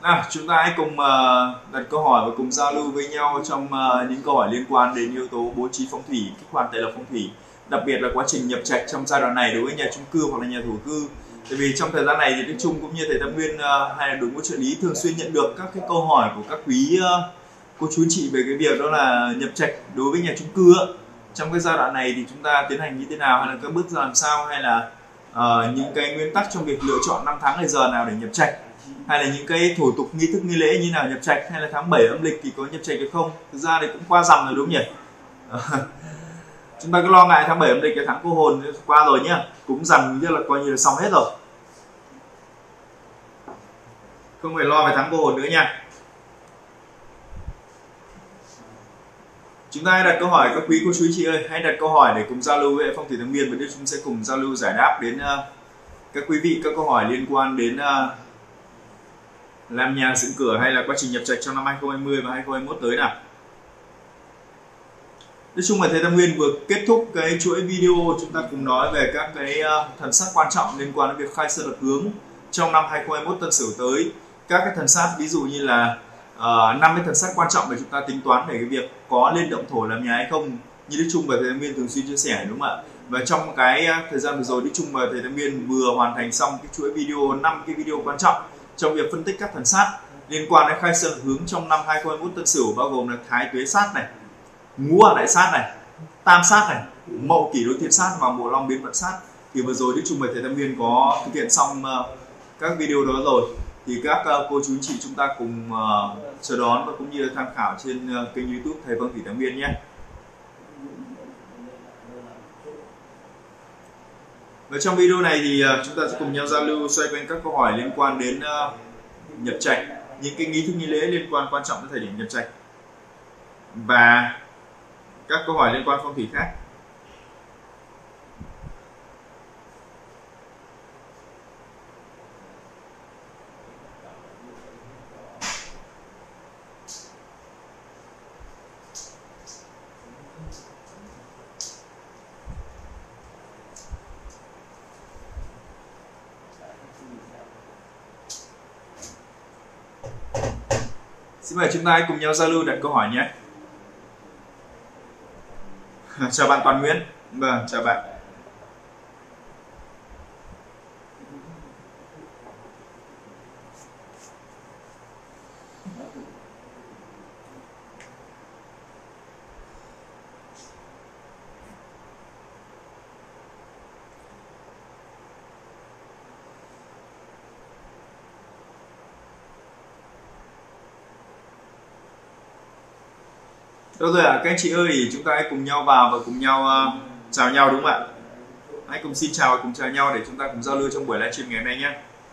Chúng ta hãy cùng đặt câu hỏi và cùng giao lưu với nhau trong những câu hỏi liên quan đến yếu tố bố trí phong thủy, kích hoạt tài lộc phong thủy, đặc biệt là quá trình nhập trạch trong giai đoạn này đối với nhà chung cư hoặc là nhà thổ cư. Tại vì trong thời gian này thì Đức Trung cũng như thầy Tam Nguyên hay là đội ngũ trợ lý thường xuyên nhận được các cái câu hỏi của các quý cô chú anh chị về cái việc đó là nhập trạch đối với nhà chung cư. Trong cái giai đoạn này thì chúng ta tiến hành như thế nào, hay là các bước ra làm sao, hay là những cái nguyên tắc trong việc lựa chọn năm tháng ngày giờ nào để nhập trạch, hay là những cái thủ tục nghi thức nghi lễ như nào nhập trạch, hay là tháng 7 âm lịch thì có nhập trạch hay không. Thực ra thì cũng qua rằm rồi đúng không nhỉ? Chúng ta cứ lo ngại tháng 7 âm lịch cái tháng cô hồn qua rồi nhá, cũng rằm như là coi như là xong hết rồi, không phải lo về tháng cô hồn nữa nha. Chúng ta hãy đặt câu hỏi các quý cô chú chị ơi, hãy đặt câu hỏi để cùng giao lưu với phong thủy Tam Nguyên, và Đức chúng sẽ cùng giao lưu giải đáp đến các quý vị các câu hỏi liên quan đến làm nhà dựng cửa hay là quá trình nhập trạch trong năm 2020 và 2021 tới nào. Nói chung là thầy Tam Nguyên vừa kết thúc cái chuỗi video chúng ta cùng nói về các cái thần sát quan trọng liên quan đến việc khai sơn lập hướng trong năm 2021 Tân Sửu tới. Các cái thần sát ví dụ như là 50 thần sát quan trọng để chúng ta tính toán về cái việc có lên động thổ làm nhà hay không, như Đức Trung và thầy Tam Nguyên thường xuyên chia sẻ, đúng không ạ? Và trong cái thời gian vừa rồi, Đức Trung và thầy Tam Nguyên vừa hoàn thành xong cái chuỗi video 5 cái video quan trọng trong việc phân tích các thần sát liên quan đến khai sơn lập hướng trong năm 2021 Tân Sửu, bao gồm là Thái Tuế sát này, Ngũ Hoàng Đại sát này, Tam sát này, Mậu Kỷ Đối Thiên sát và Mộ Long Biến Vận sát. Thì vừa rồi Đức Trung và thầy Tam Nguyên có thực hiện xong các video đó rồi, thì các cô chú anh chị chúng ta cùng chờ đón và cũng như là tham khảo trên kênh YouTube thầy Phong Thủy Tam Nguyên nhé. Và trong video này thì chúng ta sẽ cùng nhau giao lưu xoay quanh các câu hỏi liên quan đến nhập trạch, những cái nghi thức nghi lễ liên quan quan trọng đến thời điểm nhập trạch, và các câu hỏi liên quan phong thủy khác. Xin mời chúng ta hãy cùng nhau giao lưu đặt câu hỏi nhé. Chào bạn Toàn Nguyễn. Vâng, chào bạn. Đâu rồi ạ? Các anh chị ơi, chúng ta hãy cùng nhau vào và cùng nhau chào nhau, đúng không ạ? Hãy cùng xin chào và cùng chào nhau để chúng ta cùng giao lưu trong buổi livestream ngày hôm nay nhé.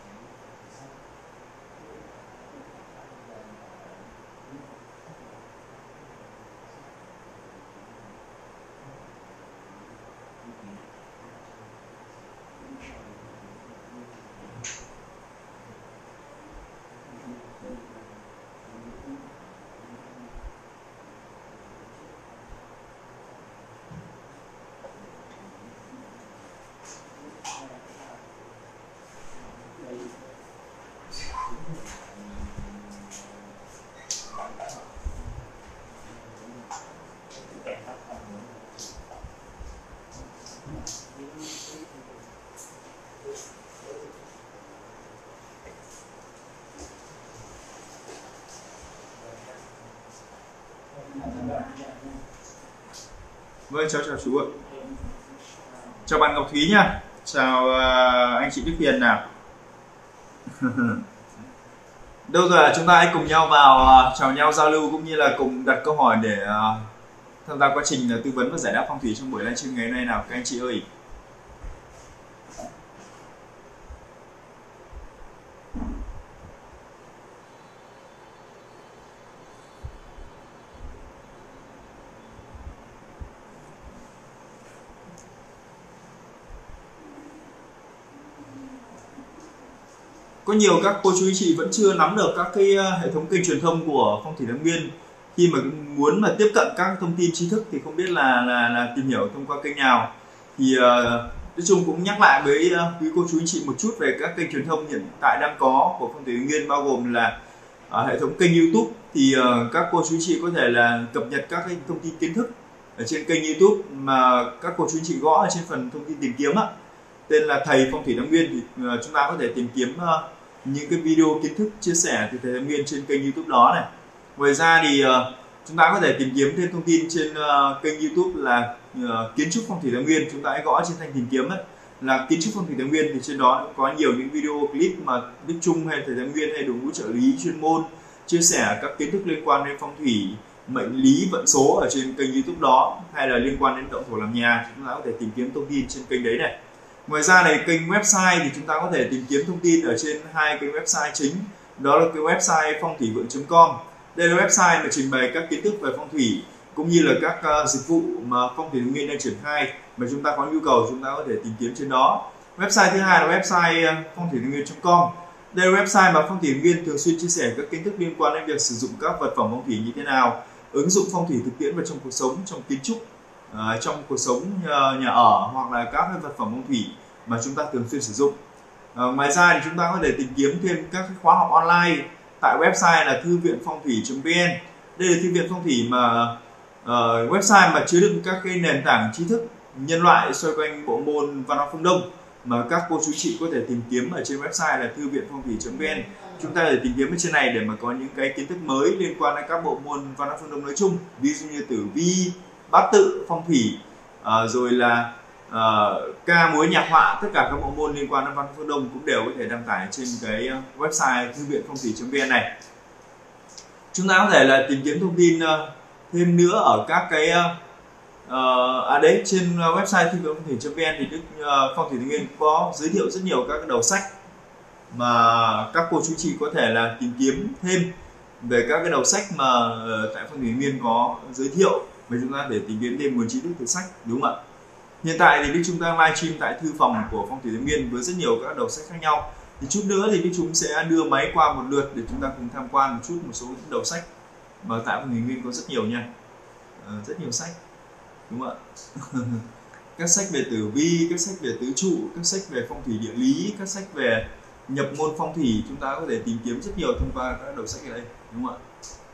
Vâng, chào chú ạ. Chào bạn Ngọc Thúy nha. Chào anh chị Đức Hiền nào. Đâu rồi, chúng ta hãy cùng nhau vào chào nhau giao lưu cũng như là cùng đặt câu hỏi để tham gia quá trình tư vấn và giải đáp phong thủy trong buổi livestream ngày hôm nay nào các anh chị ơi. Có nhiều các cô chú anh chị vẫn chưa nắm được các cái hệ thống kênh truyền thông của Phong Thủy Tam Nguyên, khi mà muốn mà tiếp cận các thông tin trí thức thì không biết là tìm hiểu thông qua kênh nào. Thì Đức Trung cũng nhắc lại với quý cô chú anh chị một chút về các kênh truyền thông hiện tại đang có của Phong Thủy Tam Nguyên, bao gồm là hệ thống kênh YouTube thì các cô chú chị có thể là cập nhật các cái thông tin kiến thức ở trên kênh YouTube mà các cô chú chị gõ ở trên phần thông tin tìm kiếm á, tên là thầy phong thủy Thái Nguyên, thì chúng ta có thể tìm kiếm những cái video kiến thức chia sẻ từ thầy Thái Nguyên trên kênh YouTube đó này. Ngoài ra thì chúng ta có thể tìm kiếm thêm thông tin trên kênh YouTube là kiến trúc phong thủy Thái Nguyên. Chúng ta hãy gõ trên thanh tìm kiếm ấy, là kiến trúc phong thủy Thái Nguyên, thì trên đó có nhiều những video clip mà Đức Trung hay thầy Thái Nguyên hay đội ngũ trợ lý chuyên môn chia sẻ các kiến thức liên quan đến phong thủy, mệnh lý, vận số ở trên kênh YouTube đó, hay là liên quan đến động thổ làm nhà. Chúng ta có thể tìm kiếm thông tin trên kênh đấy này. Ngoài ra này, kênh website thì chúng ta có thể tìm kiếm thông tin ở trên hai kênh website chính, đó là cái website phong thủy vượng.com. Đây là website mà trình bày các kiến thức về phong thủy cũng như là các dịch vụ mà phong thủy Thái Nguyên đang triển khai, mà chúng ta có nhu cầu chúng ta có thể tìm kiếm trên đó. Website thứ hai là website phong thủy Thái Nguyên.com. Đây là website mà phong thủy Thái Nguyên thường xuyên chia sẻ các kiến thức liên quan đến việc sử dụng các vật phẩm phong thủy như thế nào, ứng dụng phong thủy thực tiễn vào trong cuộc sống, trong kiến trúc, trong cuộc sống nhà ở, hoặc là các vật phẩm phong thủy mà chúng ta thường xuyên sử dụng. Ngoài ra thì chúng ta có thể tìm kiếm thêm các khóa học online tại website là thư viện phong thủy.vn. Đây là thư viện phong thủy mà website mà chứa đựng các cái nền tảng tri thức nhân loại xoay quanh bộ môn văn hóa phương Đông mà các cô chú chị có thể tìm kiếm ở trên website là thư viện phong thủy.vn. Chúng ta có thể tìm kiếm ở trên này để mà có những cái kiến thức mới liên quan đến các bộ môn văn hóa phương Đông nói chung, ví dụ như tử vi, bát tự, phong thủy, rồi là ca múa nhạc họa, tất cả các bộ môn liên quan đến văn hóa phương Đông cũng đều có thể đăng tải trên cái website thư viện phong thủy.vn này. Chúng ta có thể là tìm kiếm thông tin thêm nữa ở các cái đấy trên website thư viện phong thủy.vn thì phong thủy Thái Nguyên có giới thiệu rất nhiều các đầu sách mà các cô chú chị có thể là tìm kiếm thêm về các cái đầu sách mà tại phong thủy Thái Nguyên có giới thiệu, mà chúng ta để tìm kiếm thêm nguồn tri thức từ sách, đúng không ạ? Hiện tại thì Đức Trung đang livestream tại thư phòng của phong thủy Thái Nguyên với rất nhiều các đầu sách khác nhau. Thì chút nữa thì Đức Trung sẽ đưa máy qua một lượt để chúng ta cùng tham quan một số đầu sách mà tại phong thủy Thái Nguyên có rất nhiều nha, rất nhiều sách, đúng không ạ? Các sách về tử vi, các sách về tứ trụ, các sách về phong thủy địa lý, các sách về nhập môn phong thủy, chúng ta có thể tìm kiếm rất nhiều thông qua các đầu sách ở đây, đúng không ạ?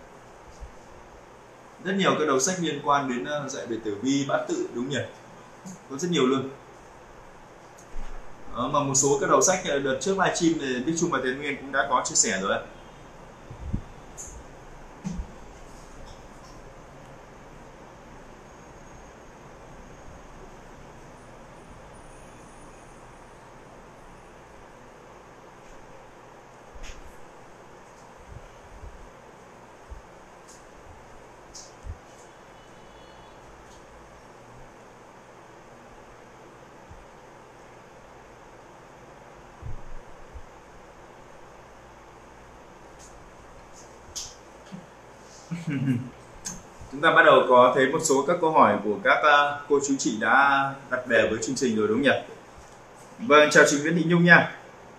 Rất nhiều các đầu sách liên quan đến dạy về tử vi, bát tự, đúng nhỉ? Có rất nhiều luôn. Mà một số các đầu sách đợt trước livestream thì Đức Trung và Thái Nguyên cũng đã có chia sẻ rồi đấy. Chúng ta bắt đầu có thấy một số các câu hỏi của các cô chú chị đã đặt về với chương trình rồi, đúng nhỉ? Vâng, chào chị Nguyễn Thị Nhung nha.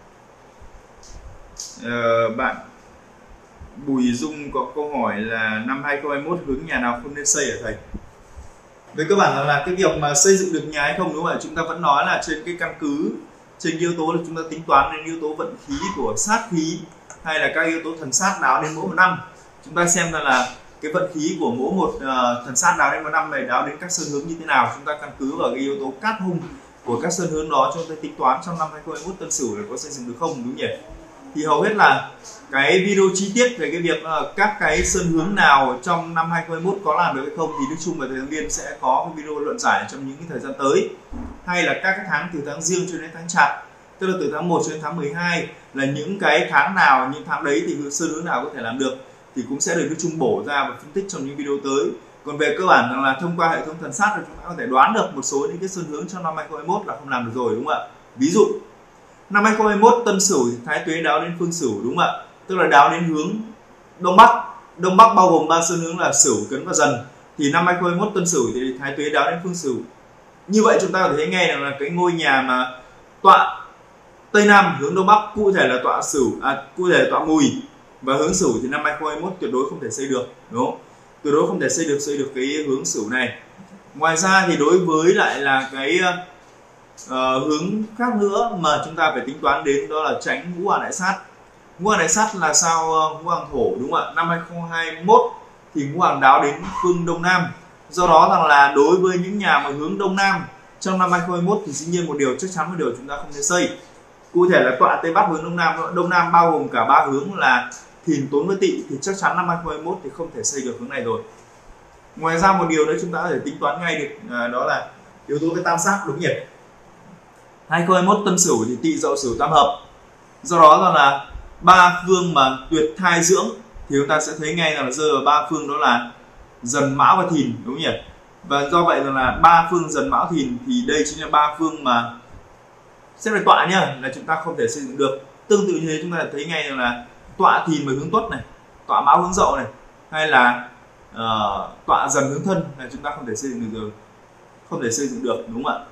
Bạn Bùi Dung có câu hỏi là năm 2021 hướng nhà nào không nên xây hả thầy? Với cơ bản là cái việc mà xây dựng được nhà hay không, đúng không ạ? Chúng ta vẫn nói là trên cái căn cứ, trên yếu tố là chúng ta tính toán đến yếu tố vận khí của sát khí hay là các yếu tố thần sát đáo đến mỗi một năm. Chúng ta xem ra là cái vận khí của mỗi một thần sát đáo đến một năm này đáo đến các sơn hướng như thế nào. Chúng ta căn cứ vào cái yếu tố cát hung của các sơn hướng đó chúng ta tính toán trong năm 2021 Tân Sửu là có xây dựng được không, đúng nhỉ? Thì hầu hết là cái video chi tiết về cái việc các cái sơn hướng nào trong năm 2021 có làm được hay không thì Đức Trung và Thầy Thái Nguyên sẽ có cái video luận giải trong những cái thời gian tới, hay là các cái tháng từ tháng Giêng cho đến tháng Chạp, tức là từ tháng 1 cho đến tháng 12 là những cái tháng nào, những tháng đấy thì sơn hướng nào có thể làm được thì cũng sẽ được Đức Trung bổ ra và phân tích trong những video tới. Còn về cơ bản rằng là thông qua hệ thống thần sát thì chúng ta có thể đoán được một số những cái sơn hướng trong năm 2021 là không làm được rồi, đúng không ạ? Ví dụ năm 2021 Tân Sửu thì Thái Tuế đáo đến Phương Sửu, đúng không ạ? Tức là đáo đến hướng Đông Bắc. Đông Bắc bao gồm 3 sơn hướng là Sửu, Cấn và Dần. Thì năm 2021 Tân Sửu thì Thái Tuế đáo đến Phương Sửu. Như vậy chúng ta có thể thấy ngay là cái ngôi nhà mà tọa Tây Nam hướng Đông Bắc, cụ thể là tọa Sửu, cụ thể là tọa Mùi và hướng Sửu thì năm 2021 tuyệt đối không thể xây được, đúng không? Tuyệt đối không thể xây được cái hướng Sửu này. Ngoài ra thì đối với lại là cái hướng khác nữa mà chúng ta phải tính toán đến đó là tránh ngũ hoàng đại sát. Ngũ hành đại sát là sao ngũ hành thổ, đúng không ạ? Năm 2021 thì ngũ hành đáo đến phương Đông Nam. Do đó rằng là đối với những nhà mà hướng Đông Nam trong năm 2021 thì dĩ nhiên một điều chắc chắn, một điều chúng ta không thể xây. Cụ thể là tọa Tây Bắc hướng Đông Nam. Đông Nam bao gồm cả ba hướng là Thìn, Tốn với Tỵ thì chắc chắn năm 2021 thì không thể xây được hướng này rồi. Ngoài ra một điều nữa chúng ta có thể tính toán ngay được, đó là yếu tố về tam sát đúng nhỉ. 2021 Tân Sửu thì Tỵ, Dậu, Sửu tam hợp. Do đó là ba phương mà tuyệt thai dưỡng thì chúng ta sẽ thấy ngay là rơi vào ba phương, đó là Dần, Mão và Thìn, đúng nhỉ. Và do vậy là ba phương Dần, Mão, Thìn thì đây chính là ba phương mà xét về tọa nhá, là chúng ta không thể xây dựng được. Tương tự như thế chúng ta thấy ngay là tọa Thìn mà hướng Tuất này, tọa Mão hướng Dậu này, hay là tọa Dần hướng Thân là chúng ta không thể xây dựng được rồi, không thể xây dựng được, đúng không ạ?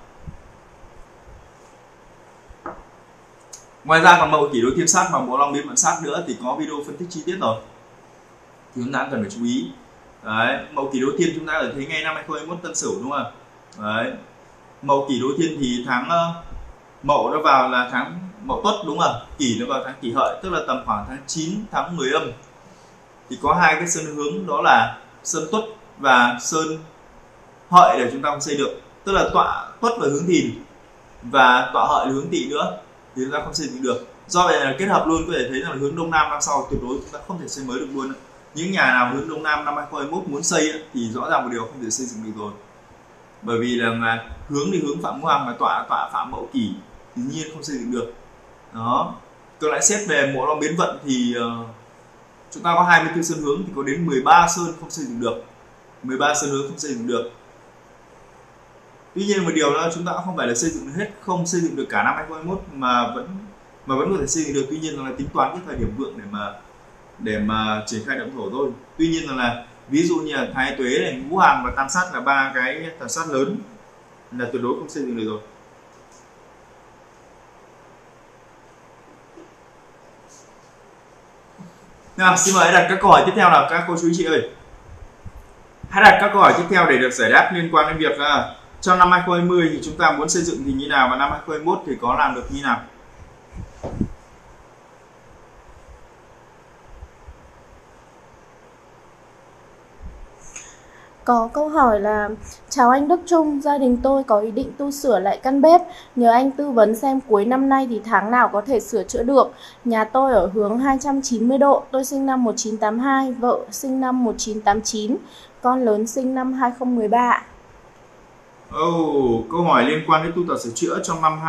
Ngoài ra còn Mậu Kỷ đối Thiên sát và Mậu Long biến Vận sát nữa thì có video phân tích chi tiết rồi, thì chúng ta cần phải chú ý. Đấy, Mậu Kỷ đối Thiên chúng ta ở thấy ngay năm 2021 Tân Sửu, đúng không? Đấy, Mậu Kỷ đối Thiên thì tháng Mậu nó vào là tháng Mậu Tuất, đúng không? Kỷ nó vào tháng Kỷ Hợi, tức là tầm khoảng tháng 9 tháng 10 âm. Thì có hai cái sơn hướng, đó là sơn Tuất và sơn Hợi để chúng ta không xây được. Tức là tọa Tuất là hướng Thìn và tọa Hợi là hướng Tỵ nữa thì chúng ta không xây dựng được. Do vậy là kết hợp luôn có thể thấy là hướng Đông Nam năm sau tuyệt đối chúng ta không thể xây mới được luôn. Những nhà nào hướng Đông Nam năm 2021 muốn xây thì rõ ràng một điều không thể xây dựng được rồi. Bởi vì là hướng thì hướng phạm ngũ hành mà tọa phạm Mậu Kỷ thì nhiên không xây dựng được. Đó. Tôi lại xét về Mậu Long biến vận thì chúng ta có 24 sơn hướng thì có đến 13 sơn không xây dựng được. 13 sơn hướng không xây dựng được. Tuy nhiên một điều đó chúng ta không phải là xây dựng được hết, không xây dựng được cả năm 2021 mà vẫn có thể xây dựng được. Tuy nhiên là tính toán cái thời điểm vượng để mà triển khai động thổ thôi. Tuy nhiên là ví dụ như là Thái Tuế này, Ngũ Hành và Tam Sát là ba cái tam sát lớn là tuyệt đối không xây dựng được rồi. Nào, xin mời hãy đặt các câu hỏi tiếp theo nào các cô chú chị ơi. Hãy đặt các câu hỏi tiếp theo để được giải đáp liên quan đến việc trong năm 2020 thì chúng ta muốn xây dựng thì như nào và năm 2021 thì có làm được như nào. Có câu hỏi là: chào anh Đức Trung, gia đình tôi có ý định tu sửa lại căn bếp, nhờ anh tư vấn xem cuối năm nay thì tháng nào có thể sửa chữa được. Nhà tôi ở hướng 290 độ, tôi sinh năm 1982, vợ sinh năm 1989, con lớn sinh năm 2013. Câu hỏi liên quan đến tu tập sửa chữa trong năm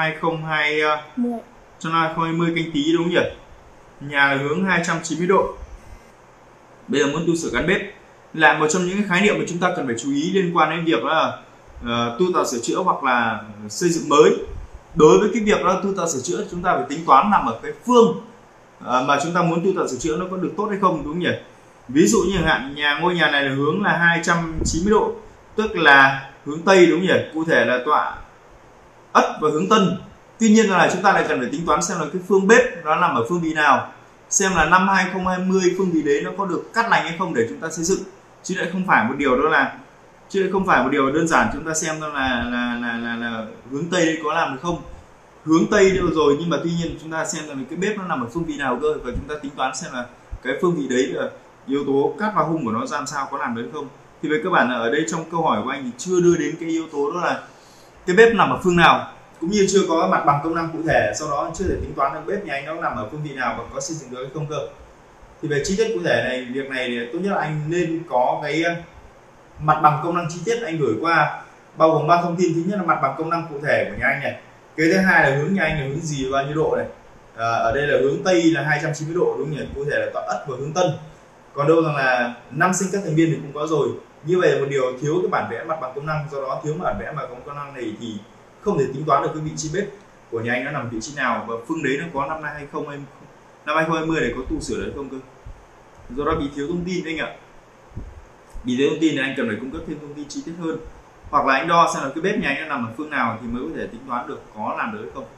2020 Canh Tý, đúng không nhỉ? Nhà là hướng 290 độ. Bây giờ muốn tu sửa căn bếp là một trong những cái khái niệm mà chúng ta cần phải chú ý liên quan đến việc là tu tập sửa chữa hoặc là xây dựng mới. Đối với cái việc là tu tập sửa chữa, chúng ta phải tính toán nằm ở cái phương mà chúng ta muốn tu tập sửa chữa nó có được tốt hay không, đúng không nhỉ? Ví dụ như hạn ngôi nhà này là hướng là 290 độ, tức là hướng Tây, đúng không nhỉ? Cụ thể là tọa Ất và hướng Tân. Tuy nhiên là chúng ta lại cần phải tính toán xem là cái phương bếp nó nằm ở phương vị nào, xem là năm 2020 phương vị đấy nó có được cắt lành hay không để chúng ta xây dựng. Chứ lại không phải một điều đơn giản chúng ta xem là hướng Tây đây có làm được không. Hướng Tây được rồi, nhưng mà tuy nhiên chúng ta xem là cái bếp nó nằm ở phương vị nào cơ, và chúng ta tính toán xem là cái phương vị đấy là yếu tố cát và hung của nó làm sao, có làm được không. Thì về cơ bản là ở đây trong câu hỏi của anh thì chưa đưa đến cái yếu tố đó là cái bếp nằm ở phương nào, cũng như chưa có mặt bằng công năng cụ thể, sau đó chưa thể tính toán được bếp nhà anh nó nằm ở phương vị nào và có xây dựng được hay không cơ. Thì về chi tiết cụ thể này, việc này thì tốt nhất là anh nên có cái mặt bằng công năng chi tiết anh gửi qua, bao gồm 3 thông tin. Thứ nhất là mặt bằng công năng cụ thể của nhà anh này, cái thứ hai là hướng nhà anh là hướng gì, bao nhiêu độ này, ở đây là hướng Tây là 290 độ, đúng nhỉ? Cụ thể là tọa Ất và hướng Tân. Còn đâu rằng là năm sinh các thành viên thì cũng có rồi. Như vậy là một điều thiếu cái bản vẽ mặt bằng công năng, do đó thiếu bản vẽ mặt bằng công năng này thì không thể tính toán được cái vị trí bếp của nhà anh nó nằm vị trí nào, và phương đấy nó có năm 2020 này có tu sửa đấy không cơ. Do đó bị thiếu thông tin anh ạ. Bị thiếu thông tin thì anh cần phải cung cấp thêm thông tin chi tiết hơn, hoặc là anh đo xem là cái bếp nhà anh nó nằm ở phương nào thì mới có thể tính toán được có làm được hay không.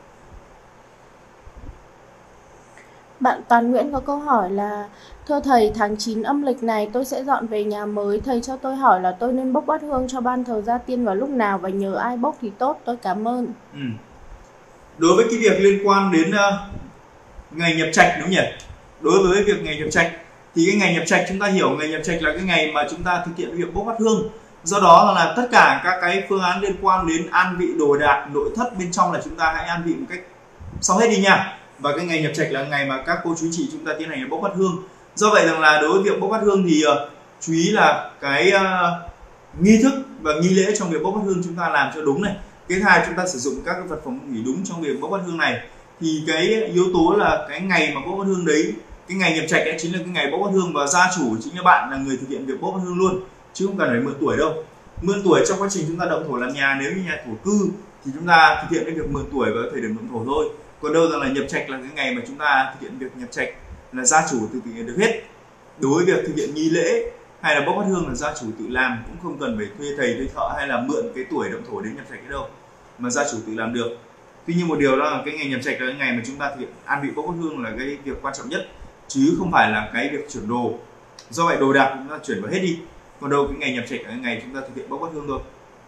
Bạn Toàn Nguyễn có câu hỏi là: thưa thầy, tháng 9 âm lịch này tôi sẽ dọn về nhà mới, thầy cho tôi hỏi là tôi nên bốc bát hương cho ban thờ gia tiên vào lúc nào và nhờ ai bốc thì tốt, tôi cảm ơn. Đối với cái việc liên quan đến ngày nhập trạch, đúng nhỉ? đối với việc ngày nhập trạch thì cái ngày nhập trạch chúng ta hiểu ngày nhập trạch là cái ngày mà chúng ta thực hiện việc bốc bát hương. Do đó là tất cả các cái phương án liên quan đến an vị đồ đạc nội thất bên trong là chúng ta hãy an vị một cách sau hết đi nha. Và cái ngày nhập trạch là ngày mà các cô chú chị chúng ta tiến hành bốc bát hương. Do vậy rằng là đối với việc bốc bát hương thì chú ý là cái nghi thức và nghi lễ trong việc bốc bát hương chúng ta làm cho đúng này. Cái thứ hai, chúng ta sử dụng các cái vật phẩm hủy đúng trong việc bốc bát hương này. Thì cái yếu tố là cái ngày mà bốc bát hương đấy, cái ngày nhập trạch ấy chính là cái ngày bốc bát hương, và gia chủ chính là bạn là người thực hiện việc bốc bát hương luôn, chứ không cần phải mượn tuổi đâu. Mượn tuổi trong quá trình chúng ta động thổ làm nhà, nếu như nhà thổ cư thì chúng ta thực hiện cái việc mượn tuổi vào thời điểm động thổ thôi. Còn đâu rằng là nhập trạch là cái ngày mà chúng ta thực hiện việc nhập trạch là gia chủ tự thực hiện được hết. Đối với việc thực hiện nghi lễ hay là bốc bát hương là gia chủ tự làm, cũng không cần phải thuê thầy thuê thợ hay là mượn cái tuổi động thổ đến nhập trạch đâu, mà gia chủ tự làm được. Tuy nhiên một điều đó là cái ngày nhập trạch là cái ngày mà chúng ta thực hiện an vị bốc bát hương là cái việc quan trọng nhất, chứ không phải là cái việc chuyển đồ. Do vậy đồ đạc chúng ta chuyển vào hết đi, còn đâu cái ngày nhập trạch là cái ngày chúng ta thực hiện bốc bát hương thôi.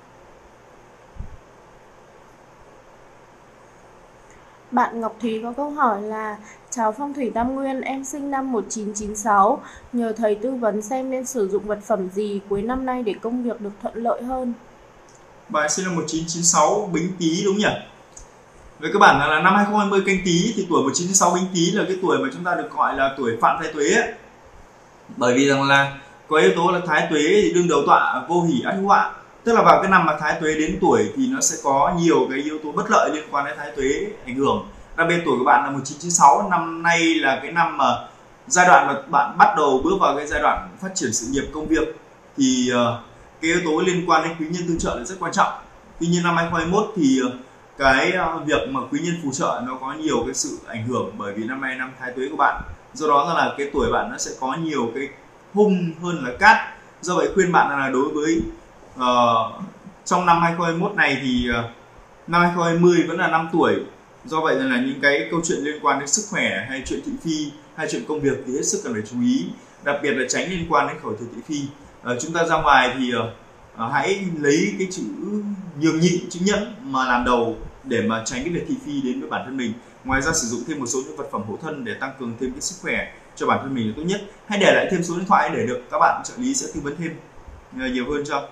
Bạn Ngọc Thúy có câu hỏi là: chào Phong thủy Tam Nguyên, em sinh năm 1996, nhờ thầy tư vấn xem nên sử dụng vật phẩm gì cuối năm nay để công việc được thuận lợi hơn. Bạn sinh năm 1996 Bính Tý đúng nhỉ? Về cơ bản là năm 2020 Canh Tý, thì tuổi 1996 Bính Tý là cái tuổi mà chúng ta được gọi là tuổi phạm thái tuế ấy. Bởi vì rằng là có yếu tố là thái tuế thì đương đầu tọa vô hỷ ắt hữu họa, tức là vào cái năm mà thái tuế đến tuổi thì nó sẽ có nhiều cái yếu tố bất lợi liên quan đến thái tuế ảnh hưởng. Đặc biệt tuổi của bạn là 1996, năm nay là cái năm mà giai đoạn mà bạn bắt đầu bước vào cái giai đoạn phát triển sự nghiệp công việc, thì cái yếu tố liên quan đến quý nhân tương trợ là rất quan trọng. Tuy nhiên năm 2021 thì cái việc mà quý nhân phù trợ nó có nhiều cái sự ảnh hưởng, bởi vì năm nay năm thái tuế của bạn, do đó là cái tuổi bạn nó sẽ có nhiều cái hung hơn là cát. Do vậy khuyên bạn là đối với trong năm 2021 này thì năm 2020 vẫn là năm tuổi. Do vậy là những cái câu chuyện liên quan đến sức khỏe hay chuyện thị phi hay chuyện công việc thì hết sức cần phải chú ý, đặc biệt là tránh liên quan đến khẩu thừa thị phi. Chúng ta ra ngoài thì hãy lấy cái chữ nhường nhịn, chữ nhẫn mà làm đầu để mà tránh cái việc thị phi đến với bản thân mình. Ngoài ra sử dụng thêm một số những vật phẩm hộ thân để tăng cường thêm cái sức khỏe cho bản thân mình là tốt nhất. Hãy để lại thêm số điện thoại để được các bạn trợ lý sẽ tư vấn thêm nhiều hơn cho.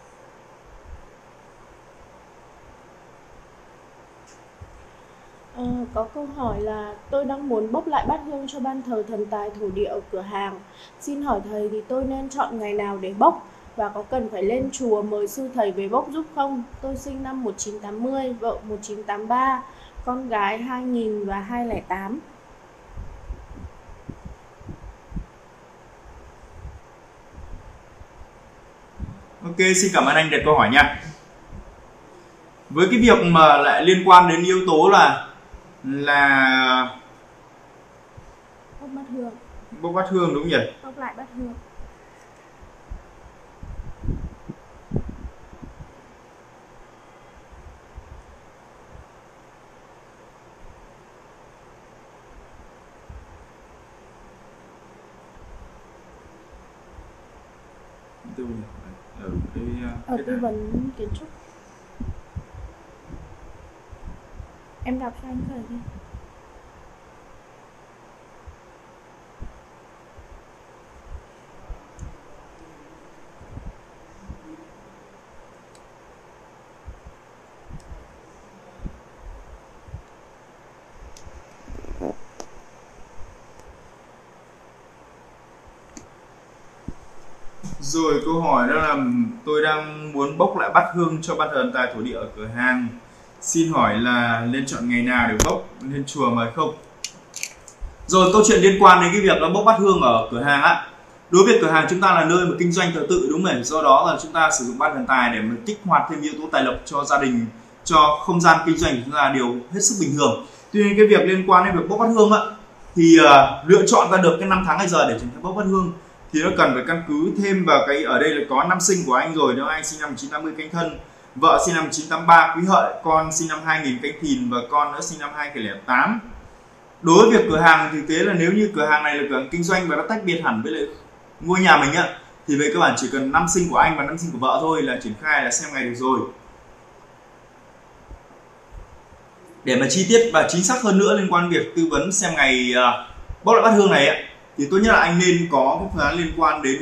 Có câu hỏi là: tôi đang muốn bốc lại bát hương cho ban thờ thần tài thổ địa ở cửa hàng. Xin hỏi thầy thì tôi nên chọn ngày nào để bốc, và có cần phải lên chùa mời sư thầy về bốc giúp không? Tôi sinh năm 1980, vợ 1983, con gái 2000 và 2008. Ok, xin cảm ơn anh đặt câu hỏi nha. Với cái việc mà lại liên quan đến yếu tố là bốc bát hương. Bốc bát hương đúng nhỉ? Bốc lại bát hương. Ở tư vấn kiến trúc. Em đọc cho anh khởi đi. Rồi câu hỏi đó là tôi đang muốn bốc lại bát hương cho ban thờ tài thổ địa ở cửa hàng. Xin hỏi là nên chọn ngày nào để bốc, lên chùa mời không? Rồi câu chuyện liên quan đến cái việc là bốc bát hương ở cửa hàng á. Đối với cửa hàng chúng ta là nơi mà kinh doanh thờ tự đúng không? Do đó là chúng ta sử dụng ban thần tài để mà kích hoạt thêm yếu tố tài lộc cho gia đình, cho không gian kinh doanh của chúng ta điều hết sức bình thường. Tuy nhiên cái việc liên quan đến việc bốc bát hương á thì lựa chọn ra được cái năm tháng ngày giờ để chúng ta bốc bát hương thì nó cần phải căn cứ thêm vào cái ở đây là có năm sinh của anh rồi. Nếu anh sinh năm 1950 Canh Thân, vợ sinh năm 1983 Quý Hợi, con sinh năm 2000 Canh Thìn và con nữa sinh năm 2008. Đối với việc cửa hàng thực tế là nếu như cửa hàng này là cửa hàng kinh doanh và nó tách biệt hẳn với lại ngôi nhà mình á, thì về cơ bản chỉ cần năm sinh của anh và năm sinh của vợ thôi là triển khai là xem ngày được rồi. Để mà chi tiết và chính xác hơn nữa liên quan việc tư vấn xem ngày bóc lại bát hương này ấy, thì tốt nhất là anh nên có cái phương án liên quan đến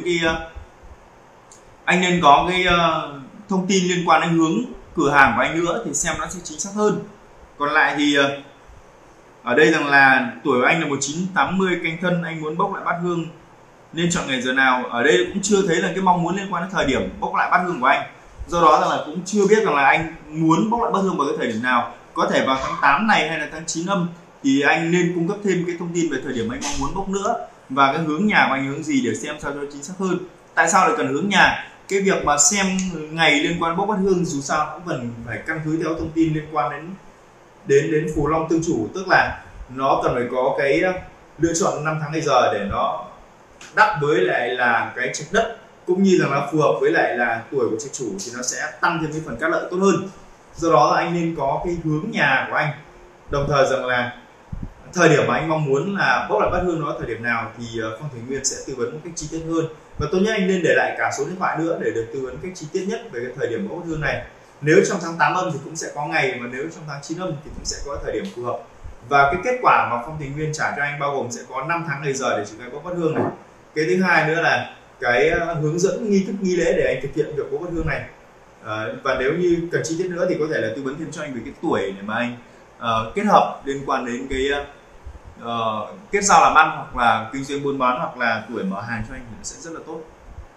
cái thông tin liên quan đến hướng cửa hàng của anh nữa thì xem nó sẽ chính xác hơn. Còn lại thì ở đây rằng là tuổi của anh là 1980 Canh Thân, anh muốn bóc lại bát hương nên chọn ngày giờ nào. Ở đây cũng chưa thấy là cái mong muốn liên quan đến thời điểm bóc lại bát hương của anh, do đó rằng là cũng chưa biết rằng là anh muốn bóc lại bát hương vào cái thời điểm nào. Có thể vào tháng 8 này hay là tháng 9 âm thì anh nên cung cấp thêm cái thông tin về thời điểm anh mong muốn bóc nữa, và cái hướng nhà của anh hướng gì để xem sao cho chính xác hơn. Tại sao lại cần hướng nhà? Cái việc mà xem ngày liên quan bóc bát hương dù sao cũng cần phải căn cứ theo thông tin liên quan đến phù long tương chủ, tức là nó cần phải có cái lựa chọn năm tháng ngày giờ để nó đáp với lại là cái trạch đất, cũng như là nó phù hợp với lại là tuổi của trạch chủ thì nó sẽ tăng thêm cái phần cát lợi tốt hơn. Do đó là anh nên có cái hướng nhà của anh, đồng thời rằng là thời điểm mà anh mong muốn là bóc lại bát hương nó thời điểm nào thì Phong Thủy Nguyên sẽ tư vấn một cách chi tiết hơn. Và tốt nhất anh nên để lại cả số điện thoại nữa để được tư vấn cách chi tiết nhất về cái thời điểm bóc bát hương này. Nếu trong tháng 8 âm thì cũng sẽ có ngày, mà nếu trong tháng 9 âm thì cũng sẽ có thời điểm phù hợp. Và cái kết quả mà Phong Thủy Nguyên trả cho anh bao gồm sẽ có 5 tháng ngày giờ để triển khai bóc bát hương này. Cái thứ hai nữa là cái hướng dẫn nghi thức nghi lễ để anh thực hiện việc bóc bát hương này. Và nếu như cần chi tiết nữa thì có thể là tư vấn thêm cho anh về cái tuổi để mà anh kết hợp liên quan đến cái kết giao làm ăn hoặc là kinh doanh buôn bán hoặc là tuổi mở hàng cho anh thì sẽ rất là tốt.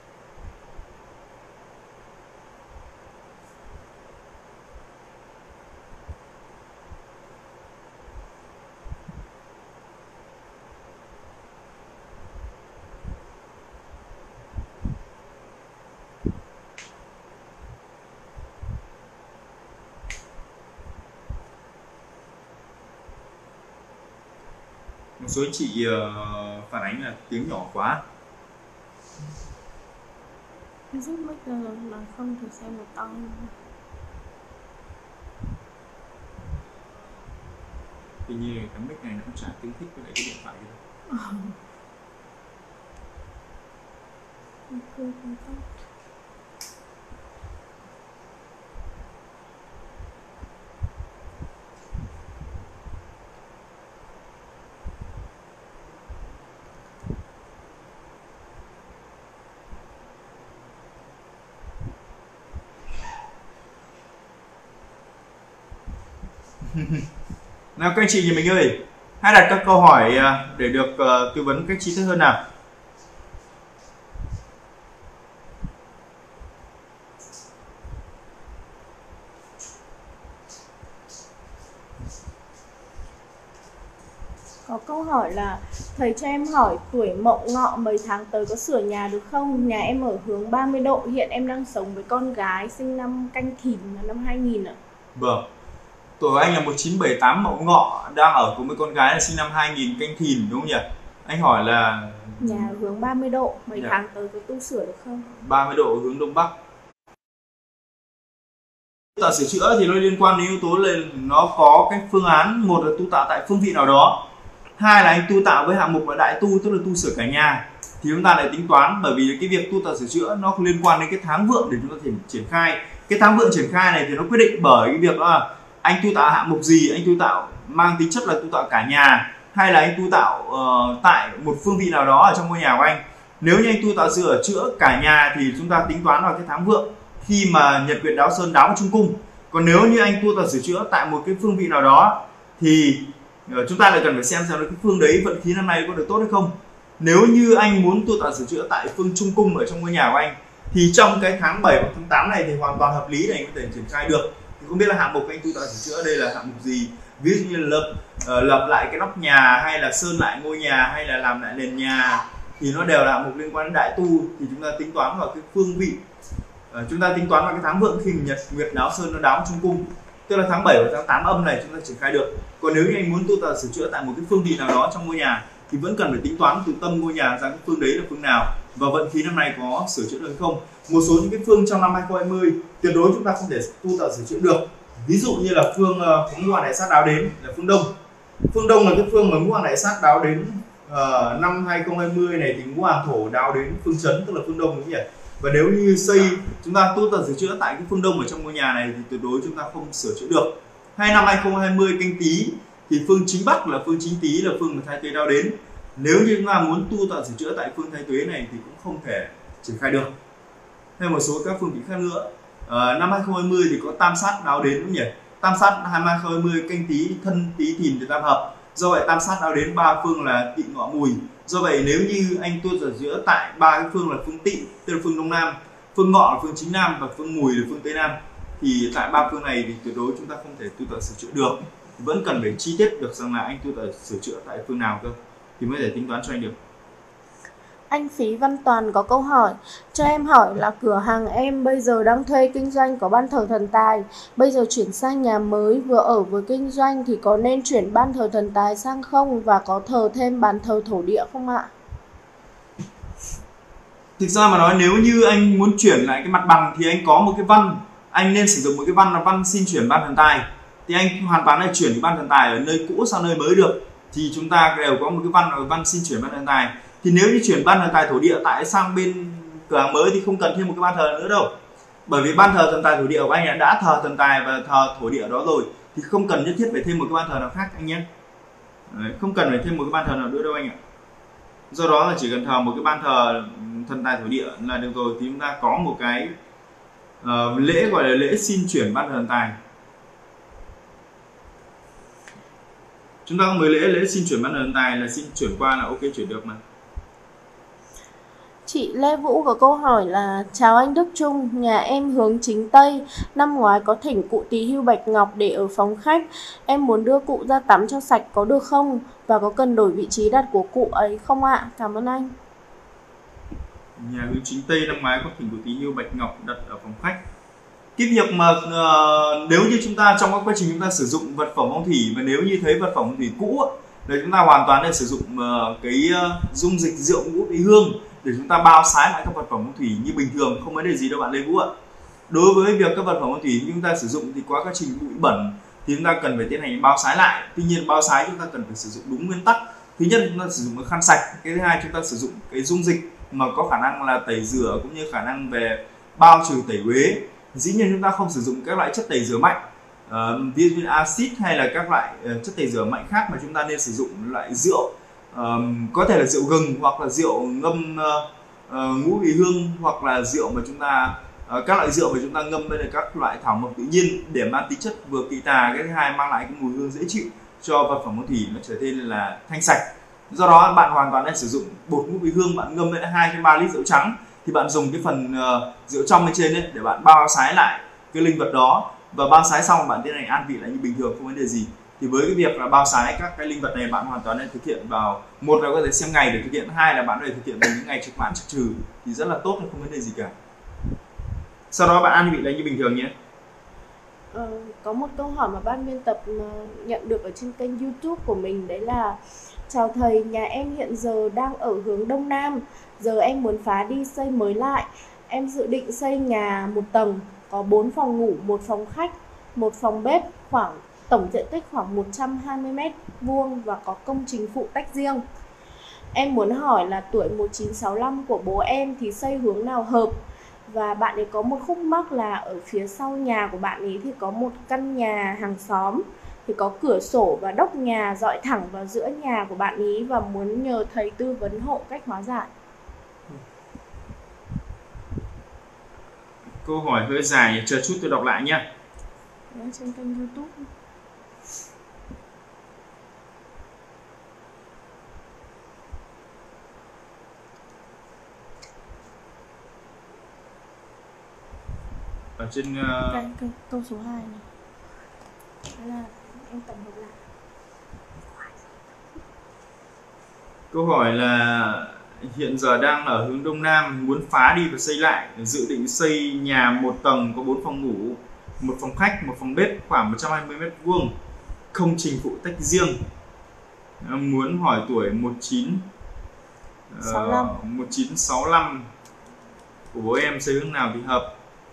Một số anh chị phản ánh là tiếng nhỏ quá. Giúp mic là không thì xem một to. Tuy nhiên cái mic này nó cũng chả tương thích với lại cái điện thoại kia. Nào các anh chị nhà mình ơi, hãy đặt các câu hỏi để được tư vấn cách chi tiết hơn nào. Có câu hỏi là thầy cho em hỏi tuổi Mậu Ngọ mấy tháng tới có sửa nhà được không? Nhà em ở hướng 30 độ, hiện em đang sống với con gái sinh năm Canh Thìn là năm 2000 ạ. Vâng. Tuổi của anh là 1978 Mậu Ngọ, đang ở cùng với con gái là sinh năm 2000 Canh Thìn đúng không nhỉ? Anh hỏi là nhà hướng 30 độ, mấy tháng tới có tu sửa được không? 30 độ hướng Đông Bắc. Tu tạo sửa chữa thì nó liên quan đến yếu tố là nó có cái phương án, một là tu tạo tại phương vị nào đó, hai là anh tu tạo với hạng mục là đại tu, tức là tu sửa cả nhà, thì chúng ta lại tính toán, bởi vì cái việc tu tạo sửa chữa nó liên quan đến cái tháng vượng để chúng ta triển khai. Cái tháng vượng triển khai này thì nó quyết định bởi cái việc đó là anh tu tạo hạng mục gì, anh tu tạo mang tính chất là tu tạo cả nhà hay là anh tu tạo tại một phương vị nào đó ở trong ngôi nhà của anh. Nếu như anh tu tạo sửa chữa cả nhà thì chúng ta tính toán vào cái tháng vượng khi mà Nhật Nguyệt Đáo Sơn đáo vào Trung Cung. Còn nếu như anh tu tạo sửa chữa tại một cái phương vị nào đó thì chúng ta lại cần phải xem cái phương đấy vận khí năm nay có được tốt hay không. Nếu như anh muốn tu tạo sửa chữa tại phương Trung Cung ở trong ngôi nhà của anh thì trong cái tháng 7 và tháng 8 này thì hoàn toàn hợp lý để anh có thể triển khai được. Thì không biết là hạng mục anh tu tạo sửa chữa đây là hạng mục gì, ví dụ như là lập lại cái nóc nhà hay là sơn lại ngôi nhà hay là làm lại nền nhà thì nó đều là hạng mục liên quan đến đại tu, thì chúng ta tính toán vào cái phương vị, chúng ta tính toán vào cái tháng vượng khi Nhật Nguyệt Đáo Sơn nó đáo Trung Cung, tức là tháng 7 và tháng 8 âm này chúng ta triển khai được. Còn nếu như anh muốn tu tạo sửa chữa tại một cái phương vị nào đó trong ngôi nhà thì vẫn cần phải tính toán từ tâm ngôi nhà ra cái phương đấy là phương nào và vận khí năm nay có sửa chữa được không. Một số những cái phương trong năm 2020 tuyệt đối chúng ta không thể tu tạo sửa chữa được, ví dụ như là phương có ngũ hành đại sát đáo đến là phương Đông. Phương Đông là cái phương mà ngũ hành đại sát đáo đến năm 2020 này thì ngũ hành thổ đáo đến phương Chấn, tức là phương Đông đúng không nhỉ? Và nếu như xây chúng ta tu tạo sửa chữa tại cái phương Đông ở trong ngôi nhà này thì tuyệt đối chúng ta không sửa chữa được. Hay năm 2020 Canh Tý thì phương Chính Bắc là phương Chính Tý là phương mà thái tuế đáo đến, Nếu như chúng ta muốn tu tọa sửa chữa tại phương Thái Tuế này thì cũng không thể triển khai được. Hay một số các phương vị khác nữa. Năm 2020 thì có tam sát đáo đến, đúng nhỉ? Tam sát 2020 Canh Tý, Thân, Tý, Thìn thì tam hợp. Do vậy tam sát đáo đến ba phương là Tỵ, Ngọ, Mùi. Do vậy nếu như anh tu tọa sửa tại ba cái phương là phương Tỵ, tức là phương Đông Nam, phương Ngọ là phương Chính Nam và phương Mùi là phương Tây Nam, thì tại ba phương này thì tuyệt đối chúng ta không thể tu tọa sửa chữa được. Vẫn cần phải chi tiết được rằng là anh tu tọa sửa chữa tại phương nào cơ thì mới thể tính toán cho anh được. Anh Phí Văn Toàn có câu hỏi: cho em hỏi là cửa hàng em bây giờ đang thuê kinh doanh có ban thờ thần tài, bây giờ chuyển sang nhà mới vừa ở vừa kinh doanh thì có nên chuyển ban thờ thần tài sang không, và có thờ thêm bàn thờ thổ địa không ạ? Thực ra mà nói, nếu như anh muốn chuyển lại cái mặt bằng thì anh có một cái văn, anh nên sử dụng một cái văn là văn xin chuyển ban thần tài, thì anh hoàn toàn là chuyển cái ban thần tài ở nơi cũ sang nơi mới được. Thì chúng ta đều có một cái văn là văn xin chuyển ban thần tài. Thì nếu như chuyển ban thần tài thổ địa tại sang bên cửa hàng mới thì không cần thêm một cái ban thờ nữa đâu, bởi vì ban thờ thần tài thổ địa của anh đã thờ thần tài và thờ thổ địa đó rồi, thì không cần nhất thiết phải thêm một cái ban thờ nào khác anh nhé. Đấy, không cần phải thêm một cái ban thờ nào nữa đâu anh ạ. Do đó là chỉ cần thờ một cái ban thờ thần tài thổ địa là được rồi, thì chúng ta có một cái lễ gọi là lễ xin chuyển ban thờ thần tài. Chúng ta có một lễ xin chuyển ban thờ thần tài là xin chuyển qua là ok, chuyển được mà. Chị Lê Vũ có câu hỏi là: chào anh Đức Trung, nhà em hướng chính Tây, năm ngoái có thỉnh cụ Tý Hưu Bạch Ngọc để ở phòng khách, em muốn đưa cụ ra tắm cho sạch có được không, và có cần đổi vị trí đặt của cụ ấy không ạ? Cảm ơn anh. Nhà hướng chính Tây năm ngoái có thỉnh cụ Tý Hưu Bạch Ngọc đặt ở phòng khách. Cái việc mà nếu như chúng ta trong các quá trình chúng ta sử dụng vật phẩm phong thủy, và nếu như thấy vật phẩm phong thủy cũ thì chúng ta hoàn toàn nên sử dụng cái dung dịch rượu ngũ vị hương để chúng ta bao sái lại các vật phẩm phong thủy như bình thường, không vấn đề gì đâu bạn Lê Vũ ạ. Đối với việc các vật phẩm phong thủy chúng ta sử dụng thì quá trình bụi bẩn thì chúng ta cần phải tiến hành bao sái lại. Tuy nhiên bao sái chúng ta cần phải sử dụng đúng nguyên tắc. Thứ nhất, chúng ta sử dụng cái khăn sạch. Cái thứ hai, chúng ta sử dụng cái dung dịch mà có khả năng là tẩy rửa cũng như khả năng về bao trừ tẩy uế. Dĩ nhiên chúng ta không sử dụng các loại chất tẩy rửa mạnh, ví dụ như axit hay là các loại chất tẩy rửa mạnh khác, mà chúng ta nên sử dụng loại rượu, có thể là rượu gừng hoặc là rượu ngâm ngũ vị hương, hoặc là rượu mà chúng ta các loại rượu mà chúng ta ngâm với các loại thảo mộc tự nhiên để mang tính chất vừa kỵ tà, cái thứ hai mang lại cái mùi hương dễ chịu cho vật phẩm phong thủy nó trở nên là thanh sạch. Do đó bạn hoàn toàn nên sử dụng bột ngũ vị hương, bạn ngâm với 2-3 lít rượu trắng, thì bạn dùng cái phần rượu trong bên trên ấy để bạn bao sái lại cái linh vật đó, và bao sái xong bạn tiến hành an vị lại như bình thường, không vấn đề gì. Thì với cái việc là bao sái các cái linh vật này, bạn hoàn toàn nên thực hiện vào, một là có thể xem ngày để thực hiện, hai là bạn có thể thực hiện vào những ngày trực mãn trực trừ thì rất là tốt, không vấn đề gì cả. Sau đó bạn an vị lại như bình thường nhé. Có một câu hỏi mà ban biên tập nhận được ở trên kênh YouTube của mình, đấy là: chào thầy, nhà em hiện giờ đang ở hướng Đông Nam, giờ em muốn phá đi xây mới lại. Em dự định xây nhà một tầng, có 4 phòng ngủ, 1 phòng khách, 1 phòng bếp, tổng diện tích khoảng 120 m² và có công trình phụ tách riêng. Em muốn hỏi là tuổi 1965 của bố em thì xây hướng nào hợp, và bạn ấy có một khúc mắc là ở phía sau nhà của bạn ấy thì có một căn nhà hàng xóm, thì có cửa sổ và đốc nhà dọi thẳng vào giữa nhà của bạn ý, và muốn nhờ thầy tư vấn hộ cách hóa giải. Câu hỏi hơi dài, chờ chút tôi đọc lại nhé. Trên kênh YouTube. Ở trên câu số 2 này. Đó là em tổng hợp lại. Câu hỏi là hiện giờ đang ở hướng Đông Nam, muốn phá đi và xây lại, dự định xây nhà một tầng có 4 phòng ngủ, 1 phòng khách, 1 phòng bếp, khoảng 120 m², công trình phụ tách riêng. Muốn hỏi tuổi 1965 của bố em xây hướng nào thì hợp.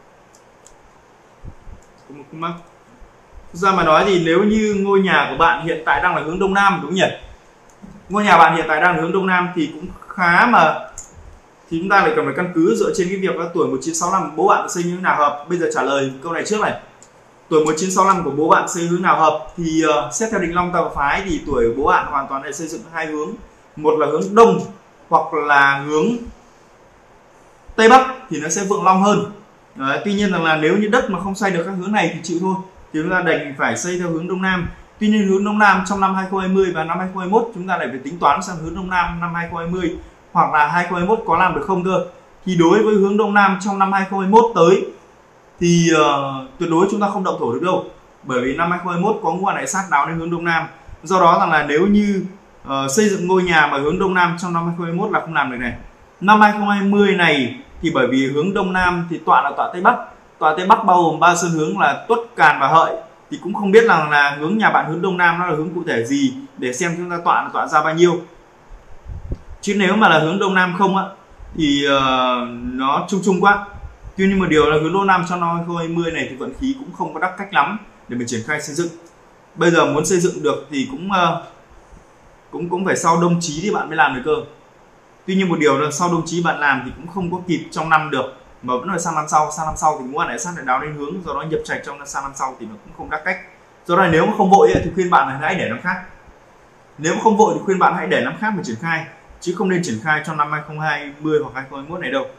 Có một khúc mắc. Thực ra mà nói thì nếu như ngôi nhà của bạn hiện tại đang là hướng Đông Nam, đúng không nhỉ? Ngôi nhà bạn hiện tại đang là hướng Đông Nam thì cũng khá mà, thì chúng ta lại cần phải căn cứ dựa trên cái việc là tuổi 1965 bố bạn xây hướng nào hợp. Bây giờ trả lời câu này trước này. Tuổi 1965 của bố bạn xây hướng nào hợp thì xét theo Định Long Tào Phái thì tuổi bố bạn hoàn toàn để xây dựng 2 hướng. một là hướng đông hoặc là hướng tây bắc thì nó sẽ vượng long hơn. Đấy, tuy nhiên rằng là nếu như đất mà không xoay được các hướng này thì chịu thôi, thì chúng ta đành phải xây theo hướng đông nam. Tuy nhiên hướng đông nam trong năm 2020 và năm 2021 chúng ta lại phải tính toán xem hướng đông nam năm 2020 hoặc là 2021 có làm được không cơ. Thì đối với hướng đông nam trong năm 2021 tới thì tuyệt đối chúng ta không động thổ được đâu, bởi vì năm 2021 có ngũ hành đại sát đáo đến hướng đông nam. Do đó rằng là nếu như xây dựng ngôi nhà mà hướng đông nam trong năm 2021 là không làm được này. Năm 2020 này thì bởi vì hướng đông nam thì tọa là tọa tây bắc. Tọa tây bắc bao gồm 3 sơn hướng là Tuất, Càn và Hợi, thì cũng không biết là hướng nhà bạn hướng đông nam nó là hướng cụ thể gì để xem chúng ta tọa là tọa ra bao nhiêu. Chứ nếu mà là hướng đông nam không á thì nó chung chung quá. Tuy nhiên một điều là hướng đông nam trong năm 2020 này thì vận khí cũng không có đắc cách lắm để mình triển khai xây dựng. Bây giờ muốn xây dựng được thì cũng phải sau đông chí thì bạn mới làm được cơ. Tuy nhiên một điều là sau đông chí bạn làm thì cũng không có kịp trong năm được, mà vẫn phải sang năm sau thì ngũ hành đại sát lại đáo đến hướng, do đó nhập trạch trong sang năm sau thì nó cũng không đắc cách. Do đó nếu mà không vội thì khuyên bạn là hãy để năm khác. Nếu mà không vội thì khuyên bạn hãy để năm khác mà triển khai, chứ không nên triển khai trong năm 2020 hoặc 2021 này đâu.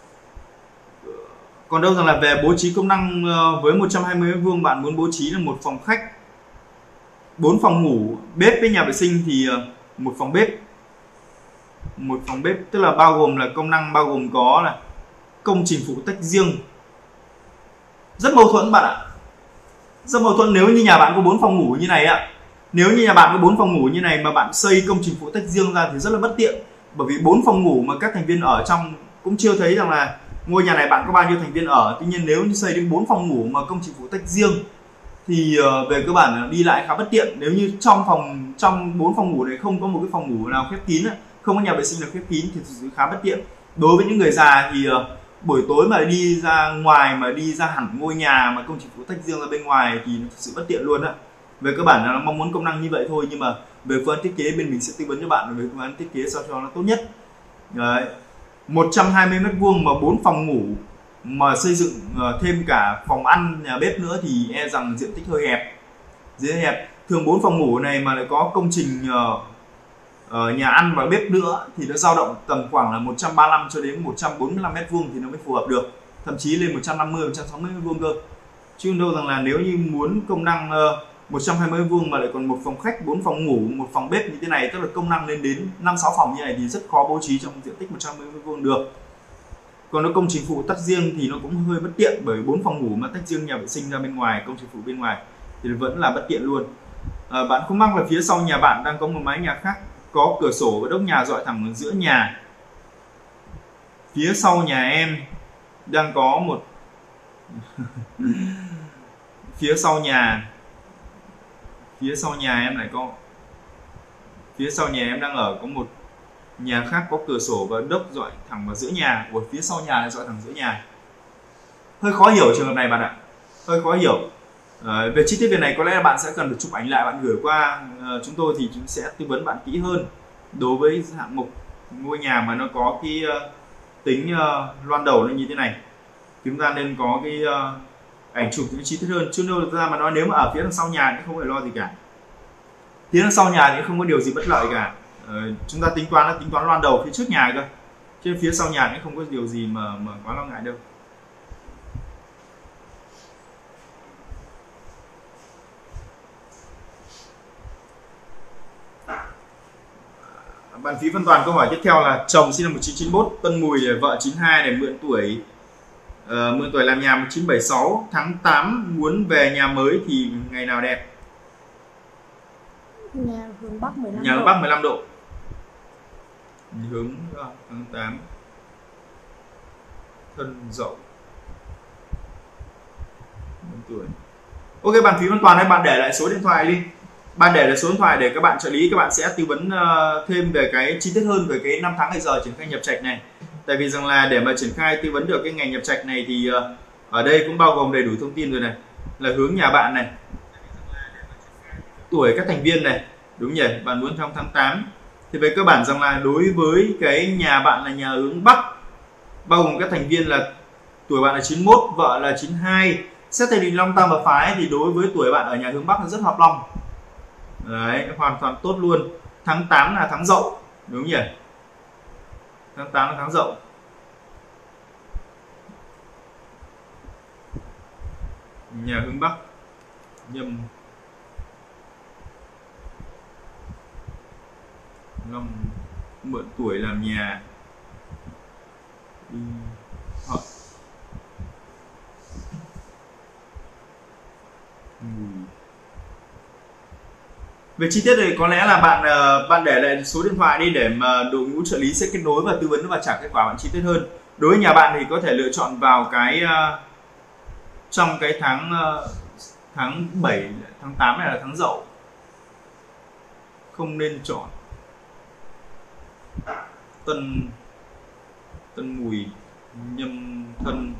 Còn đâu rằng là về bố trí công năng với 120 m², bạn muốn bố trí là một phòng khách, 4 phòng ngủ, bếp với nhà vệ sinh thì một phòng bếp, tức là bao gồm là công năng bao gồm có là công trình phụ tách riêng. Rất mâu thuẫn bạn ạ, rất mâu thuẫn. Nếu như nhà bạn có 4 phòng ngủ như này ạ, nếu như nhà bạn có 4 phòng ngủ như này mà bạn xây công trình phụ tách riêng ra thì rất là bất tiện, bởi vì 4 phòng ngủ mà các thành viên ở trong cũng chưa thấy rằng là ngôi nhà này bạn có bao nhiêu thành viên ở. Tuy nhiên nếu như xây đến 4 phòng ngủ mà công trình phụ tách riêng thì về cơ bản đi lại khá bất tiện. Nếu như trong 4 phòng ngủ này không có một cái phòng ngủ nào khép kín, không có nhà vệ sinh nào khép kín thì thực sự khá bất tiện. Đối với những người già thì buổi tối mà đi ra ngoài, mà đi ra hẳn ngôi nhà mà công trình phụ tách riêng ra bên ngoài thì thực sự bất tiện luôn á. Về cơ bản là mong muốn công năng như vậy thôi, nhưng mà về phương án thiết kế bên mình sẽ tư vấn cho bạn về phương án thiết kế sao cho nó tốt nhất. Đấy, 120 m² mà 4 phòng ngủ mà xây dựng thêm cả phòng ăn, nhà bếp nữa thì e rằng diện tích hơi hẹp. Thường 4 phòng ngủ này mà lại có công trình nhà ăn và bếp nữa thì nó dao động tầm khoảng là 135 cho đến 145 m² thì nó mới phù hợp được, thậm chí lên 150, 160 m² cơ. Chứ đâu rằng là nếu như muốn công năng 120 m² mà lại còn một phòng khách, 4 phòng ngủ, một phòng bếp như thế này, tức là công năng lên đến 5-6 phòng như này thì rất khó bố trí trong diện tích 120 m² được. Còn nó công trình phụ tách riêng thì nó cũng hơi bất tiện, bởi 4 phòng ngủ mà tách riêng nhà vệ sinh ra bên ngoài, công trình phụ bên ngoài thì vẫn là bất tiện luôn. Bạn không mắc là phía sau nhà bạn đang có một mái nhà khác có cửa sổ và đốc nhà dọi thẳng ở giữa nhà. Phía sau nhà em đang có một phía sau nhà em lại có, phía sau nhà em đang ở có một nhà khác có cửa sổ và đốc dọi thẳng vào giữa nhà. Của phía sau nhà lại dọi thẳng giữa nhà, hơi khó hiểu trường hợp này bạn ạ, hơi khó hiểu. Về chi tiết việc này có lẽ bạn sẽ cần phải chụp ảnh lại, bạn gửi qua chúng tôi thì chúng sẽ tư vấn bạn kỹ hơn. Đối với hạng mục ngôi nhà mà nó có cái tính loan đầu nó như thế này, chúng ta nên có cái ảnh chụp những chi tiết hơn. Chứ đâu ra mà nói nếu mà ở phía đằng sau nhà thì không phải lo gì cả, phía đằng sau nhà thì không có điều gì bất lợi cả. Chúng ta tính toán loan đầu phía trước nhà cơ, chứ phía sau nhà cũng không có điều gì mà quá lo ngại đâu. Bạn Phí Văn Toàn câu hỏi tiếp theo là chồng sinh năm 1991, Tân Mùi, vợ 92 để mượn tuổi làm nhà 1976, tháng 8 muốn về nhà mới thì ngày nào đẹp? Nhà hướng Bắc 15 nhà độ. Bắc 15 độ. Hướng tháng 8 Thân Dậu 4 tuổi. Ok bạn Phí Văn Toàn ơi, bạn để lại số điện thoại đi. Bạn để lại số điện thoại để các bạn trợ lý, các bạn sẽ tư vấn thêm về cái chi tiết hơn về cái năm tháng ngày giờ triển khai nhập trạch này. Tại vì rằng là để mà triển khai tư vấn được cái ngày nhập trạch này thì ở đây cũng bao gồm đầy đủ thông tin rồi này, là hướng nhà bạn này, tuổi các thành viên này, đúng nhỉ, bạn muốn trong tháng 8 thì về cơ bản rằng là đối với cái nhà bạn là nhà hướng Bắc, bao gồm các thành viên là tuổi bạn là 91, vợ là 92, xét theo định long tam hợp phái thì đối với tuổi bạn ở nhà hướng Bắc là rất hợp long. Đấy, hoàn toàn tốt luôn. Tháng 8 là tháng Dậu, đúng nhỉ? Tháng 8 là tháng Dậu. Nhà hướng Bắc, Nhâm, Long, mượn tuổi làm nhà, Hợi, Về chi tiết thì có lẽ là bạn để lại số điện thoại đi để mà đội ngũ trợ lý sẽ kết nối và tư vấn và trả kết quả bạn chi tiết hơn. Đối với nhà bạn thì có thể lựa chọn vào cái trong cái tháng 7, tháng 8 này là tháng Dậu. Không nên chọn Tân Mùi, Nhâm, Thân.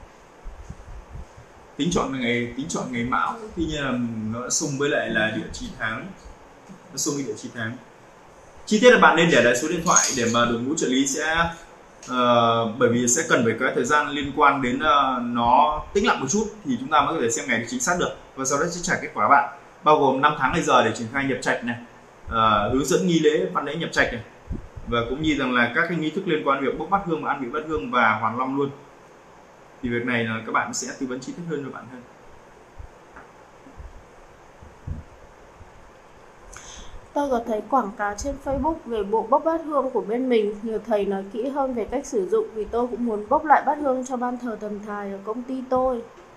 Tính chọn ngày Mão, tuy nhiên là nó xung với lại là địa chỉ tháng, nó xung với địa chỉ tháng. Chi tiết là bạn nên để lại số điện thoại để mà đội ngũ trợ lý sẽ bởi vì sẽ cần phải có thời gian liên quan đến nó tĩnh lặng một chút thì chúng ta mới có thể xem ngày chính xác được, và sau đó sẽ trả kết quả bạn, bao gồm 5 tháng ngày giờ để triển khai nhập trạch này, hướng dẫn nghi lễ văn lễ nhập trạch này, và cũng như rằng là các cái nghi thức liên quan việc bốc bát hương và ăn vị bát hương và hoàn long luôn. Thì việc này là các bạn sẽ tư vấn chi tiết hơn cho bạn hơn. Tôi có thấy quảng cáo trên Facebook về bộ bốc bát hương của bên mình, nhờ thầy nói kỹ hơn về cách sử dụng vì tôi cũng muốn bốc lại bát hương cho ban thờ thần tài ở công ty tôi.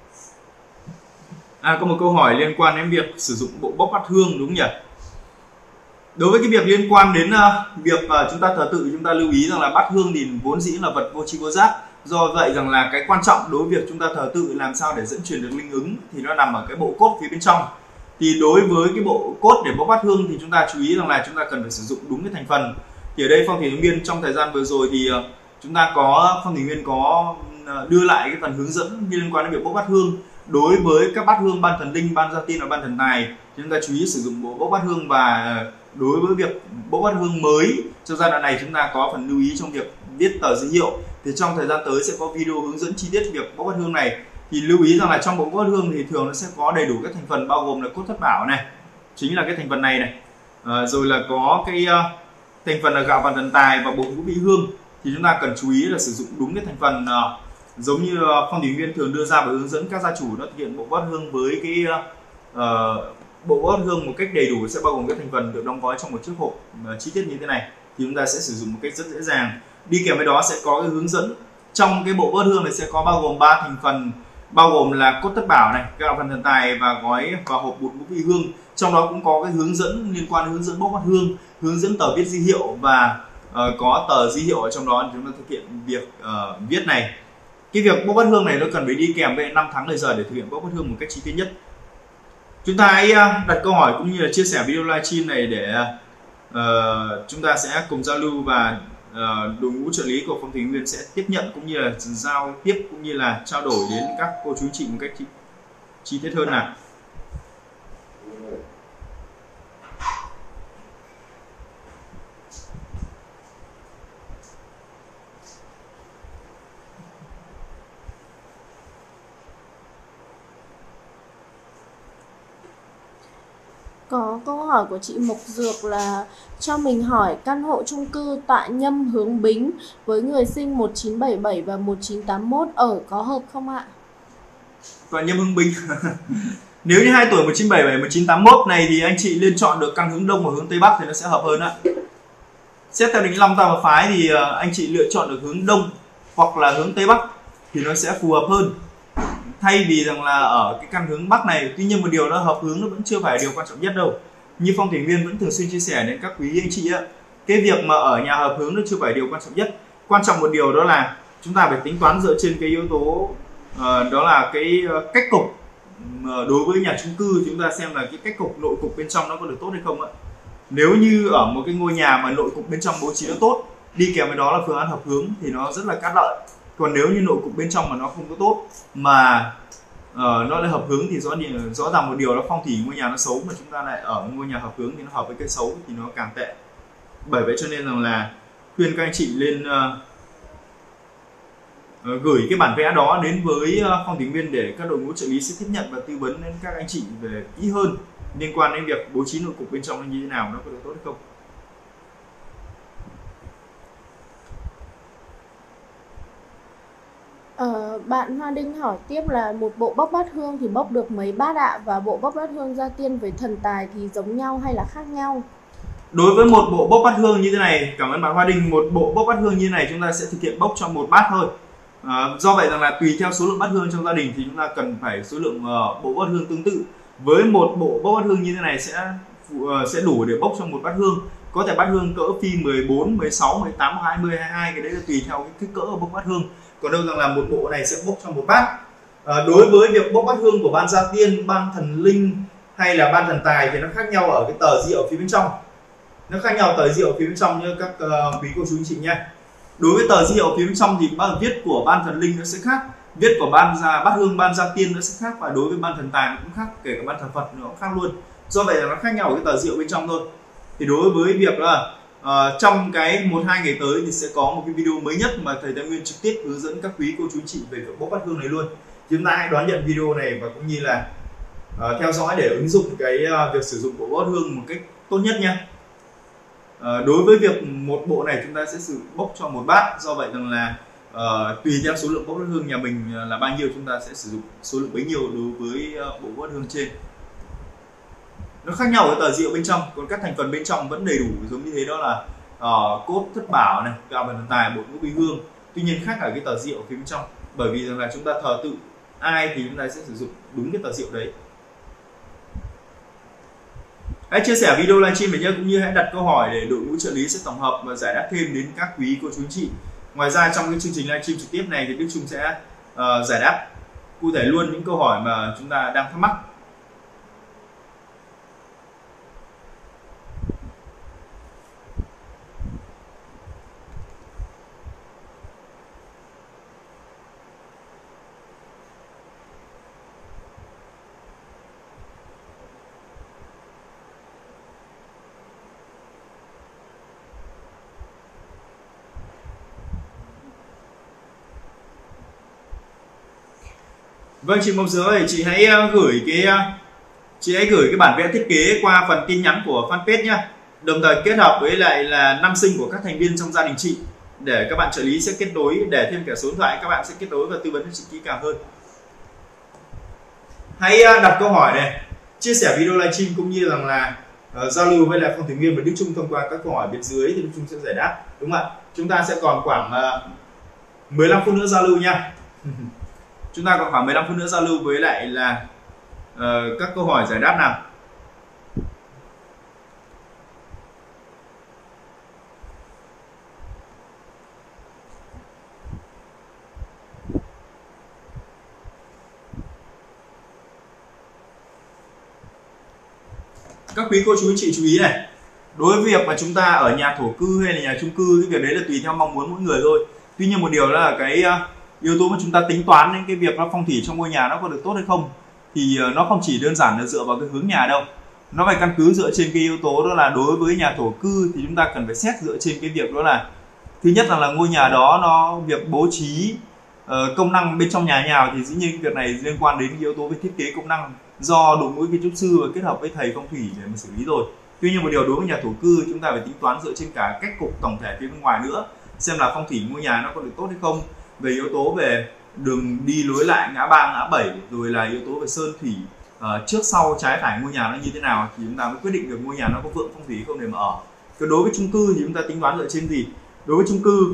Có một câu hỏi liên quan đến việc sử dụng bộ bốc bát hương đúng không nhỉ? Đối với cái việc liên quan đến việc chúng ta thờ tự, chúng ta lưu ý rằng là bát hương thì vốn dĩ là vật vô tri vô giác. Do vậy rằng là cái quan trọng đối với việc chúng ta thờ tự làm sao để dẫn truyền được linh ứng thì nó nằm ở cái bộ cốt phía bên trong. Thì đối với cái bộ cốt để bốc bát hương thì chúng ta chú ý rằng là chúng ta cần phải sử dụng đúng cái thành phần. Thì ở đây Phong Thủy Hướng Biên trong thời gian vừa rồi thì chúng ta có Phong Thủy Nguyên có đưa lại cái phần hướng dẫn liên quan đến việc bốc bát hương. Đối với các bát hương ban thần linh, ban gia tiên và ban thần tài thì chúng ta chú ý sử dụng bộ bốc bát hương, và đối với việc bốc bát hương mới trong giai đoạn này chúng ta có phần lưu ý trong việc viết tờ giới hiệu. Thì trong thời gian tới sẽ có video hướng dẫn chi tiết việc bốc bát hương này. Thì lưu ý rằng là trong bộ bốc bát hương thì thường nó sẽ có đầy đủ các thành phần, bao gồm là cốt thất bảo này, chính là cái thành phần này này, rồi là có cái thành phần là gạo vàng thần tài và bột ngũ vị hương. Thì chúng ta cần chú ý là sử dụng đúng cái thành phần giống như Phong Thủy Viên thường đưa ra và hướng dẫn các gia chủ nó thực hiện bộ bát hương với cái bộ bát hương một cách đầy đủ, sẽ bao gồm các thành phần được đóng gói trong một chiếc hộp chi tiết như thế này. Thì chúng ta sẽ sử dụng một cách rất dễ dàng. Đi kèm với đó sẽ có cái hướng dẫn. Trong cái bộ bát hương này sẽ có bao gồm 3 thành phần, bao gồm là cốt thất bảo này, gạo vàng thần tài và gói và hộp bột ngũ vị hương. Trong đó cũng có cái hướng dẫn liên quan đến hướng dẫn bốc bát hương, hướng dẫn tờ viết di hiệu, và có tờ di hiệu ở trong đó để chúng ta thực hiện việc viết này. Cái việc bốc bát hương này nó cần phải đi kèm với 5 tháng ngày giờ để thực hiện bốc bát hương một cách chi tiết nhất. Chúng ta hãy đặt câu hỏi cũng như là chia sẻ video livestream này để chúng ta sẽ cùng giao lưu, và đội ngũ trợ lý của Phong Thủy Nguyên sẽ tiếp nhận cũng như là giao tiếp cũng như là trao đổi đến các cô chú chị một cách chi tiết hơn nào. Có câu hỏi của chị Mộc Dược là cho mình hỏi căn hộ chung cư tại Nhâm hướng Bính với người sinh 1977 và 1981 ở có hợp không ạ? Và Nhâm hướng Bính nếu như 2 tuổi 1977 1981 này thì anh chị nên chọn được căn hướng Đông và hướng Tây Bắc thì nó sẽ hợp hơn ạ. Xét theo định Long Tam Hợp Phái thì anh chị lựa chọn được hướng Đông hoặc là hướng Tây Bắc thì nó sẽ phù hợp hơn, thay vì rằng là ở cái căn hướng Bắc này. Tuy nhiên một điều đó, hợp hướng nó vẫn chưa phải điều quan trọng nhất đâu. Như Phong Thủy Nguyên vẫn thường xuyên chia sẻ đến các quý anh chị á, cái việc mà ở nhà hợp hướng nó chưa phải điều quan trọng nhất. Quan trọng một điều đó là chúng ta phải tính toán dựa trên cái yếu tố đó là cái cách cục. Đối với nhà chung cư chúng ta xem là cái cách cục nội cục bên trong nó có được tốt hay không ạ. Nếu như ở một cái ngôi nhà mà nội cục bên trong bố trí nó tốt, đi kèm với đó là phương án hợp hướng thì nó rất là cát lợi. Còn nếu như nội cục bên trong mà nó không có tốt mà nó lại hợp hướng thì rõ ràng một điều là phong thủy ngôi nhà nó xấu, mà chúng ta lại ở ngôi nhà hợp hướng thì nó hợp với cái xấu thì nó càng tệ. Bởi vậy cho nên rằng là khuyên các anh chị lên gửi cái bản vẽ đó đến với Phong Thủy Viên để các đội ngũ trợ lý sẽ tiếp nhận và tư vấn đến các anh chị về kỹ hơn liên quan đến việc bố trí nội cục bên trong như thế nào, nó có được tốt hay không. Bạn Hoa Đinh hỏi tiếp là một bộ bốc bát hương thì bốc được mấy bát ạ? Và bộ bốc bát hương gia tiên với thần tài thì giống nhau hay là khác nhau? Đối với một bộ bốc bát hương như thế này, cảm ơn bạn Hoa Đinh, một bộ bốc bát hương như thế này chúng ta sẽ thực hiện bốc cho một bát thôi. Do vậy rằng là tùy theo số lượng bát hương trong gia đình thì chúng ta cần phải số lượng bộ bát hương tương tự. Với một bộ bốc bát hương như thế này sẽ đủ để bốc cho một bát hương. Có thể bát hương cỡ phi 14, 16, 18, 20, 22, cái đấy là tùy theo cái kích cỡ của bốc bát hương. Còn đâu rằng là một bộ này sẽ bốc cho một bát. Đối với việc bốc bát hương của ban gia tiên, ban thần linh hay là ban thần tài thì nó khác nhau ở cái tờ rượu phía bên trong. Nó khác nhau tờ rượu phía bên trong như các quý cô chú anh chị nhé. Đối với tờ rượu phía bên trong thì viết của ban thần linh nó sẽ khác, viết của bát hương ban gia tiên nó sẽ khác, và đối với ban thần tài nó cũng khác, kể cả ban thần Phật nó cũng khác luôn. Do vậy là nó khác nhau ở cái tờ rượu bên trong thôi. Thì đối với việc là trong cái 1-2 ngày tới thì sẽ có một cái video mới nhất mà thầy Tài Nguyên trực tiếp hướng dẫn các quý cô chú anh chị về việc bốc bát hương này luôn. Chúng ta hãy đón nhận video này và cũng như là theo dõi để ứng dụng cái việc sử dụng bộ bát hương một cách tốt nhất nha. Đối với việc một bộ này chúng ta sẽ sử bốc cho một bát, do vậy rằng là tùy theo số lượng bốc bát hương nhà mình là bao nhiêu chúng ta sẽ sử dụng số lượng bấy nhiêu đối với bộ bát hương trên. Nó khác nhau ở tờ rượu bên trong, còn các thành phần bên trong vẫn đầy đủ giống như thế, đó là cốt thất bảo này, gạo và thần tài, bột ngũ quý hương. Tuy nhiên khác ở cái tờ rượu phía bên trong, bởi vì rằng là chúng ta thờ tự ai thì chúng ta sẽ sử dụng đúng cái tờ rượu đấy. Hãy chia sẻ video livestream này nhé, cũng như hãy đặt câu hỏi để đội ngũ trợ lý sẽ tổng hợp và giải đáp thêm đến các quý cô chú anh chị. Ngoài ra trong cái chương trình livestream trực tiếp này thì Đức Trung sẽ giải đáp cụ thể luôn những câu hỏi mà chúng ta đang thắc mắc. Vâng, chị Mộc Dương ơi, chị hãy gửi cái bản vẽ thiết kế qua phần tin nhắn của fanpage nhé. Đồng thời kết hợp với lại là năm sinh của các thành viên trong gia đình chị để các bạn trợ lý sẽ kết nối, để thêm cả số điện thoại các bạn sẽ kết nối và tư vấn cho chị kỹ càng hơn. Hãy đặt câu hỏi này, chia sẻ video livestream cũng như rằng là giao lưu với lại Phong Thủy Nguyên và Đức Trung thông qua các câu hỏi bên dưới thì Đức Trung sẽ giải đáp, đúng không ạ? Chúng ta sẽ còn khoảng 15 phút nữa giao lưu nha. Chúng ta còn khoảng 15 phút nữa giao lưu với lại là các câu hỏi giải đáp nào. Các quý cô chú anh chị chú ý này, đối với việc mà chúng ta ở nhà thổ cư hay là nhà chung cư, cái việc đấy là tùy theo mong muốn mỗi người thôi. Tuy nhiên một điều đó là cái yếu tố mà chúng ta tính toán đến cái việc nó phong thủy trong ngôi nhà nó có được tốt hay không, thì nó không chỉ đơn giản là dựa vào cái hướng nhà đâu, nó phải căn cứ dựa trên cái yếu tố đó là đối với nhà thổ cư thì chúng ta cần phải xét dựa trên cái việc đó là thứ nhất là ngôi nhà đó nó việc bố trí công năng bên trong nhà nào, thì dĩ nhiên việc này liên quan đến yếu tố về thiết kế công năng do đội ngũ kiến trúc sư và kết hợp với thầy phong thủy để mà xử lý rồi. Tuy nhiên một điều đối với nhà thổ cư chúng ta phải tính toán dựa trên cả cách cục tổng thể phía bên ngoài nữa, xem là phong thủy ngôi nhà nó có được tốt hay không, về yếu tố về đường đi lối lại ngã ba ngã bảy, rồi là yếu tố về sơn thủy trước sau trái phải ngôi nhà nó như thế nào thì chúng ta mới quyết định được ngôi nhà nó có vượng phong thủy không để mà ở. Còn đối với chung cư thì chúng ta tính toán dựa trên gì? Đối với chung cư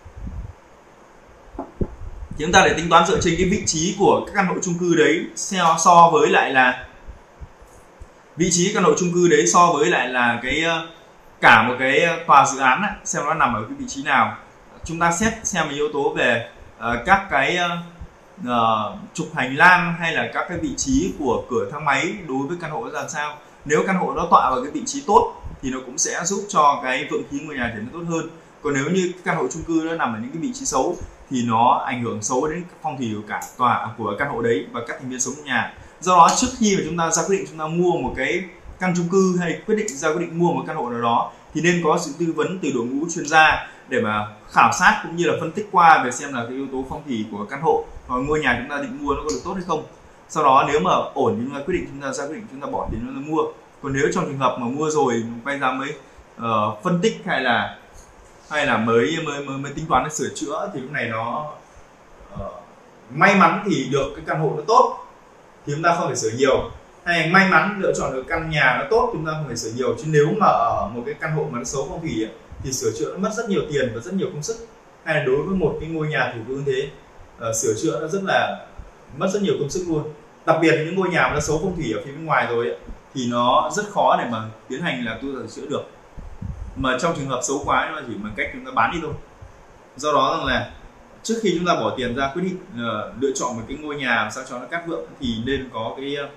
thì chúng ta để tính toán dựa trên cái vị trí của các căn hộ chung cư đấy so với lại là vị trí căn hộ chung cư đấy so với lại là cái cả một cái tòa dự án ấy, xem nó nằm ở cái vị trí nào. Chúng ta xét xem yếu tố về các cái trục hành lang hay là các cái vị trí của cửa thang máy đối với căn hộ ra làm sao. Nếu căn hộ nó tọa vào cái vị trí tốt thì nó cũng sẽ giúp cho cái vượng khí ngôi nhà trở nên tốt hơn. Còn nếu như căn hộ chung cư nó nằm ở những cái vị trí xấu thì nó ảnh hưởng xấu đến phong thủy của cả tòa của căn hộ đấy và các thành viên sống trong nhà. Do đó trước khi mà chúng ta ra quyết định chúng ta mua một cái căn chung cư hay quyết định mua một căn hộ nào đó thì nên có sự tư vấn từ đội ngũ chuyên gia để mà khảo sát cũng như là phân tích qua về xem là cái yếu tố phong thủy của căn hộ và ngôi nhà chúng ta định mua nó có được tốt hay không. Sau đó nếu mà ổn thì chúng ta quyết định chúng ta bỏ tiền chúng ta mua. Còn nếu trong trường hợp mà mua rồi quay ra mới phân tích hay là mới tính toán để sửa chữa thì lúc này nó may mắn thì được cái căn hộ nó tốt thì chúng ta không phải sửa nhiều, hay may mắn lựa chọn được căn nhà nó tốt thì chúng ta không phải sửa nhiều. Chứ nếu mà ở một cái căn hộ mà nó xấu phong thủy thì sửa chữa nó mất rất nhiều tiền và rất nhiều công sức. Hay là đối với một cái ngôi nhà thổ cư thế, sửa chữa nó rất là mất rất nhiều công sức luôn. Đặc biệt là những ngôi nhà mà nó xấu phong thủy ở phía bên ngoài rồi thì nó rất khó để mà tiến hành là tu sửa chữa được. Mà trong trường hợp xấu quá nó chỉ bằng cách chúng ta bán đi thôi. Do đó rằng là trước khi chúng ta bỏ tiền ra quyết định lựa chọn một cái ngôi nhà sao cho nó cát vượng thì nên có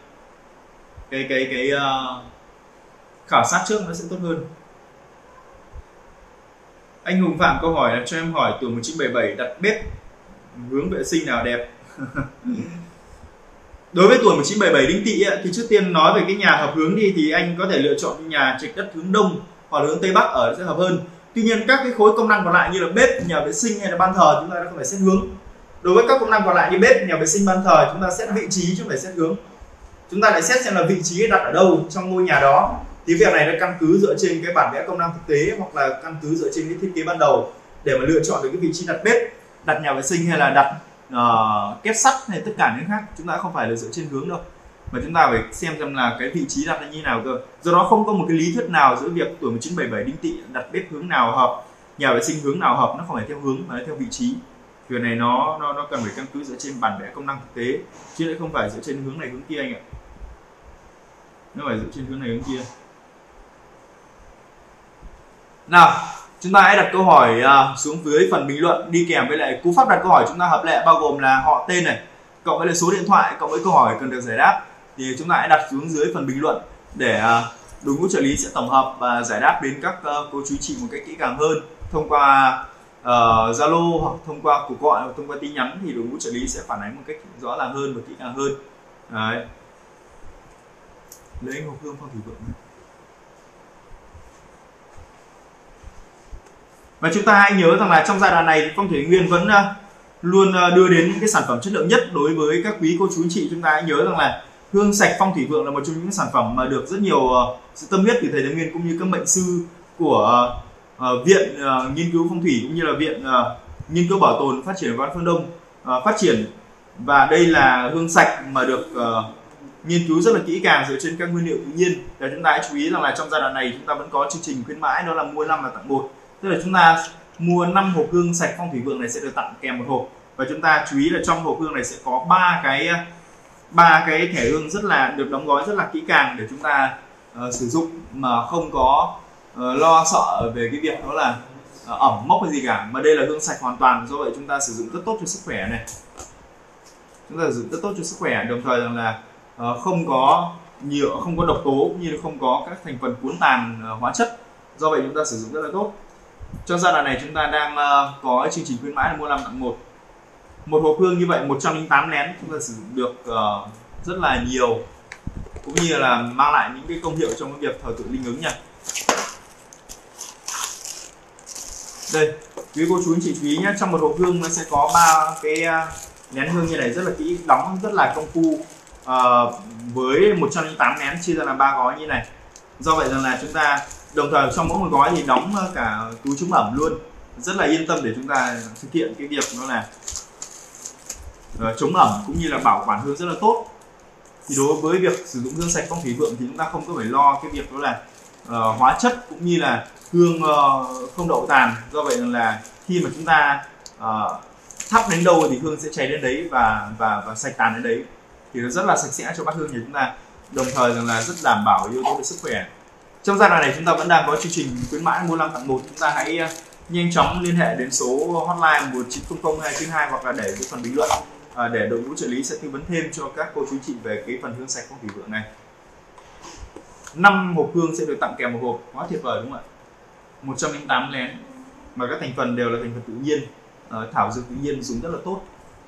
cái khảo sát trước nó sẽ tốt hơn. Anh Hùng Phạm câu hỏi là cho em hỏi tuổi 1977 đặt bếp hướng vệ sinh nào đẹp. Đối với tuổi 1977 đinh tỵ thì trước tiên nói về cái nhà hợp hướng đi thì anh có thể lựa chọn nhà trạch đất hướng đông hoặc là hướng tây bắc ở sẽ hợp hơn. Tuy nhiên các cái khối công năng còn lại như là bếp, nhà vệ sinh hay là ban thờ chúng ta không phải xét hướng. Đối với các công năng còn lại như bếp, nhà vệ sinh, ban thờ chúng ta xét vị trí chứ không phải xét hướng. Chúng ta lại xét xem là vị trí đặt ở đâu trong ngôi nhà đó. Thì việc này nó căn cứ dựa trên cái bản vẽ công năng thực tế hoặc là căn cứ dựa trên cái thiết kế ban đầu để mà lựa chọn được cái vị trí đặt bếp, đặt nhà vệ sinh hay là đặt két sắt hay tất cả những khác. Chúng ta không phải là dựa trên hướng đâu, mà chúng ta phải xem là cái vị trí đặt là như nào cơ. Do đó không có một cái lý thuyết nào giữa việc tuổi 1977 đinh tỵ đặt bếp hướng nào hợp, nhà vệ sinh hướng nào hợp, nó không phải theo hướng mà nó theo vị trí. Việc này nó cần phải căn cứ dựa trên bản vẽ công năng thực tế chứ lại không phải dựa trên hướng này hướng kia anh ạ. Nó phải dựa trên hướng này hướng kia. Nào, chúng ta hãy đặt câu hỏi xuống dưới phần bình luận đi kèm với lại cú pháp đặt câu hỏi chúng ta hợp lệ, bao gồm là họ, tên này cộng với lại số điện thoại cộng với câu hỏi cần được giải đáp. Thì chúng ta hãy đặt xuống dưới phần bình luận để đội ngũ trợ lý sẽ tổng hợp và giải đáp đến các cô chú chị một cách kỹ càng hơn thông qua Zalo hoặc thông qua cuộc gọi hoặc thông qua tin nhắn, thì đội ngũ trợ lý sẽ phản ánh một cách rõ ràng hơn và kỹ càng hơn. Đấy. Lấy anh Hồng Hương phong thủy vượng. Và chúng ta hãy nhớ rằng là trong giai đoạn này thì phong thủy nguyên vẫn luôn đưa đến những cái sản phẩm chất lượng nhất đối với các quý cô chú anh chị. Chúng ta hãy nhớ rằng là hương sạch phong thủy vượng là một trong những sản phẩm mà được rất nhiều sự tâm huyết từ thầy Thái Nguyên cũng như các mệnh sư của viện nghiên cứu phong thủy cũng như là viện nghiên cứu bảo tồn phát triển văn phương Đông phát triển. Và đây là hương sạch mà được nghiên cứu rất là kỹ càng dựa trên các nguyên liệu tự nhiên. Và chúng ta hãy chú ý rằng là trong giai đoạn này chúng ta vẫn có chương trình khuyến mãi, đó là mua 5 và tặng 1. Tức là chúng ta mua 5 hộp hương sạch phong thủy vượng này sẽ được tặng kèm một hộp. Và chúng ta chú ý là trong hộp hương này sẽ có 3 cái thẻ hương rất là được đóng gói rất là kỹ càng để chúng ta sử dụng mà không có lo sợ về cái việc đó là ẩm mốc hay gì cả, mà đây là hương sạch hoàn toàn. Do vậy chúng ta sử dụng rất tốt cho sức khỏe này, chúng ta sử dụng rất tốt cho sức khỏe, đồng thời rằng là không có nhựa, không có độc tố cũng như không có các thành phần cuốn tàn hóa chất. Do vậy chúng ta sử dụng rất là tốt. Trong giai đoạn này chúng ta đang có chương trình khuyến mãi là mua 5 tặng 1. Một hộp hương như vậy 108 nén chúng ta sử dụng được rất là nhiều, cũng như là mang lại những cái công hiệu trong cái việc thờ tự linh ứng nha. Đây, quý cô chú anh chị chú ý nhé, trong một hộp hương nó sẽ có 3 cái nén hương như này rất là kỹ, đóng rất là công phu, với 108 nén chia ra làm 3 gói như này. Do vậy rằng là chúng ta đồng thời trong mỗi một gói thì đóng cả túi chống ẩm luôn, rất là yên tâm để chúng ta thực hiện cái việc đó là chống ẩm cũng như là bảo quản hương rất là tốt. Thì đối với việc sử dụng hương sạch phong thủy vượng thì chúng ta không có phải lo cái việc đó là hóa chất cũng như là hương không đậu tàn. Do vậy là khi mà chúng ta thắp đến đâu thì hương sẽ cháy đến đấy và sạch tàn đến đấy, thì nó rất là sạch sẽ cho bát hương nhà chúng ta, đồng thời rằng là rất đảm bảo yếu tố về sức khỏe. Trong giai đoạn này chúng ta vẫn đang có chương trình khuyến mãi mua 5 tặng 1. Chúng ta hãy nhanh chóng liên hệ đến số hotline 1900 292 hoặc là để dưới phần bình luận để đội ngũ trợ lý sẽ tư vấn thêm cho các cô chú chị về cái phần hương sạch phong thủy vượng này. 5 hộp hương sẽ được tặng kèm một hộp, quá tuyệt vời đúng không ạ? 108 nén mà các thành phần đều là thành phần tự nhiên, thảo dược tự nhiên, dùng rất là tốt.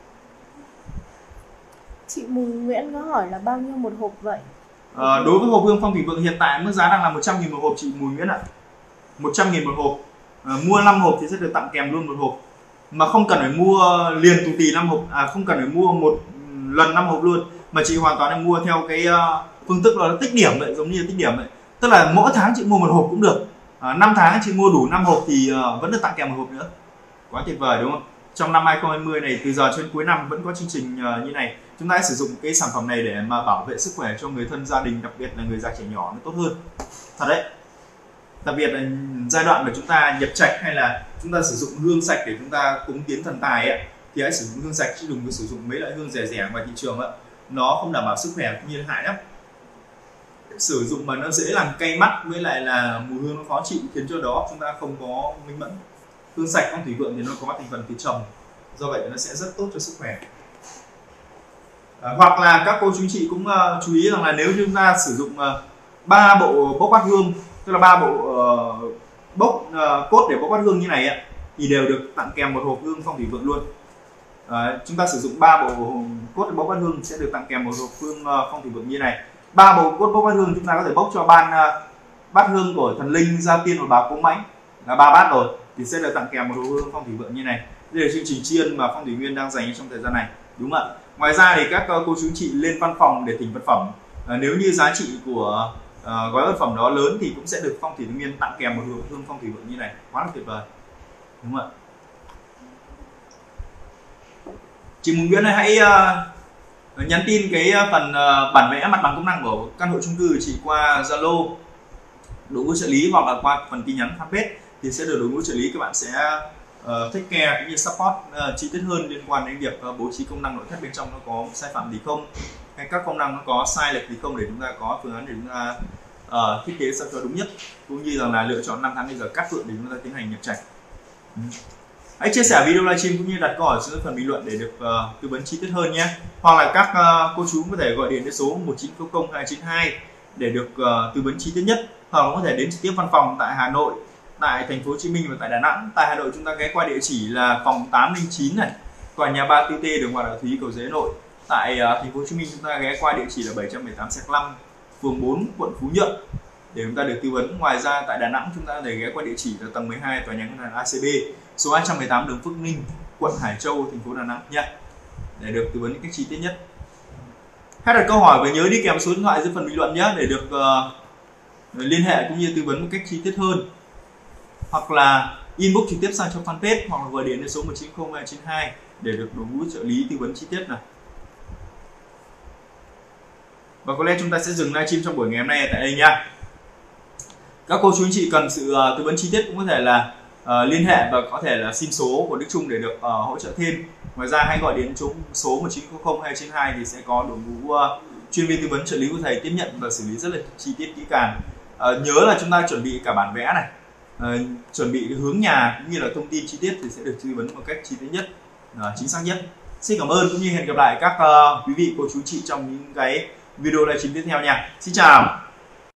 Chị Mùi Nguyễn có hỏi là bao nhiêu một hộp vậy? Đối với hộp hương phong thủy vượng hiện tại mức giá đang là 100.000 một hộp chị Mùi Nguyễn ạ. 100.000 một hộp. Mua 5 hộp thì sẽ được tặng kèm luôn một hộp. Mà không cần phải mua liền tù tì 5 hộp, không cần phải mua một lần 5 hộp luôn, mà chị hoàn toàn mua theo cái phương thức là tích điểm vậy, giống như tích điểm vậy. Tức là mỗi tháng chị mua một hộp cũng được. 5 tháng chị mua đủ 5 hộp thì vẫn được tặng kèm một hộp nữa. Quá tuyệt vời đúng không? trong năm 2020 này, từ giờ cho đến cuối năm vẫn có chương trình như này. Chúng ta hãy sử dụng cái sản phẩm này để mà bảo vệ sức khỏe cho người thân, gia đình, đặc biệt là người già, trẻ nhỏ nó tốt hơn. Thật đấy. Đặc biệt là giai đoạn mà chúng ta nhập trạch hay là chúng ta sử dụng hương sạch để chúng ta cúng kiến thần tài ấy, thì hãy sử dụng hương sạch chứ đừng có sử dụng mấy loại hương rẻ rẻ ngoài thị trường ấy. Nó không đảm bảo sức khỏe cũng như hại lắm. Sử dụng mà nó dễ làm cay mắt, với lại là mùi hương nó khó chịu, khiến cho đó chúng ta không có minh mẫn. Hương sạch phong thủy vượng thì nó có thành phần từ trầm, do vậy nó sẽ rất tốt cho sức khỏe. Hoặc là các cô chú anh chị cũng chú ý rằng là nếu chúng ta sử dụng 3 bộ bốc bát hương, tức là 3 bộ cốt để bốc bát hương như này ấy, thì đều được tặng kèm một hộp hương phong thủy vượng luôn. Chúng ta sử dụng 3 bộ cốt để bốc bát hương sẽ được tặng kèm một hộp hương phong thủy vượng như này. 3 bộ cốt bốc bát hương chúng ta có thể bốc cho bát hương của thần linh, gia tiên và bà cúng mãnh là 3 bát rồi, thì sẽ được tặng kèm một hộp hương phong thủy vượng như này. Đây là chương trình tri ân mà Phong Thủy Nguyên đang dành trong thời gian này, đúng không ạ? Ngoài ra thì các cô chú chị lên văn phòng để thỉnh vật phẩm, nếu như giá trị của gói vật phẩm đó lớn thì cũng sẽ được Phong Thủy Nguyên tặng kèm một hộp hương phong thủy vượng như này, quá là tuyệt vời, đúng không ạ? Chị Mùng Nguyễn này hãy nhắn tin cái phần bản vẽ mặt bằng công năng của căn hộ chung cư của chị qua Zalo đội ngũ trợ lý, hoặc là qua phần tin nhắn fanpage, thì sẽ được đội ngũ trợ lý các bạn sẽ take care cũng như support chi tiết hơn liên quan đến việc bố trí công năng nội thất bên trong nó có sai phạm gì không, hay các công năng nó có sai lệch gì không, để chúng ta có phương án để chúng ta thiết kế sao cho đúng nhất, cũng như rằng là lựa chọn năm tháng bây giờ cắt vượng để chúng ta tiến hành nhập trạch. Hãy chia sẻ video livestream cũng như đặt câu hỏi dưới phần bình luận để được tư vấn chi tiết hơn nhé. Hoặc là các cô chú có thể gọi điện đến số 1900 292 để được tư vấn chi tiết nhất, hoặc là có thể đến trực tiếp văn phòng tại Hà Nội, tại thành phố Hồ Chí Minh và tại Đà Nẵng. Tại Hà Nội chúng ta ghé qua địa chỉ là phòng 809 này, tòa nhà 34T, đường Hoàng Đạo Thúy, Cầu Giấy, Hà Nội. Tại thành phố Hồ Chí Minh chúng ta ghé qua địa chỉ là 718/5, phường 4, quận Phú Nhuận để chúng ta được tư vấn. Ngoài ra tại Đà Nẵng chúng ta có thể ghé qua địa chỉ là tầng 12, tòa nhà ngân hàng ACB, số 218 đường Phước Ninh, quận Hải Châu, thành phố Đà Nẵng nhé, để được tư vấn những cách chi tiết nhất. Hãy đặt câu hỏi và nhớ đi kèm số điện thoại dưới phần bình luận nhé, để được liên hệ cũng như tư vấn một cách chi tiết hơn, hoặc là inbox trực tiếp sang cho fanpage, hoặc là gọi điện đến số 1900 292 để được đội ngũ trợ lý tư vấn chi tiết này. Và có lẽ chúng ta sẽ dừng livestream trong buổi ngày hôm nay tại đây nha. Các cô chú anh chị cần sự tư vấn chi tiết cũng có thể là liên hệ và có thể là xin số của Đức Trung để được hỗ trợ thêm. Ngoài ra hãy gọi đến số 1900 292 thì sẽ có đội ngũ chuyên viên tư vấn trợ lý của thầy tiếp nhận và xử lý rất là chi tiết kỹ càng. Nhớ là chúng ta chuẩn bị cả bản vẽ này, chuẩn bị hướng nhà cũng như là thông tin chi tiết thì sẽ được tư vấn một cách chi tiết nhất, chính xác nhất. Xin cảm ơn cũng như hẹn gặp lại các quý vị cô chú chị trong những cái video livestream tiếp theo nha. Xin chào.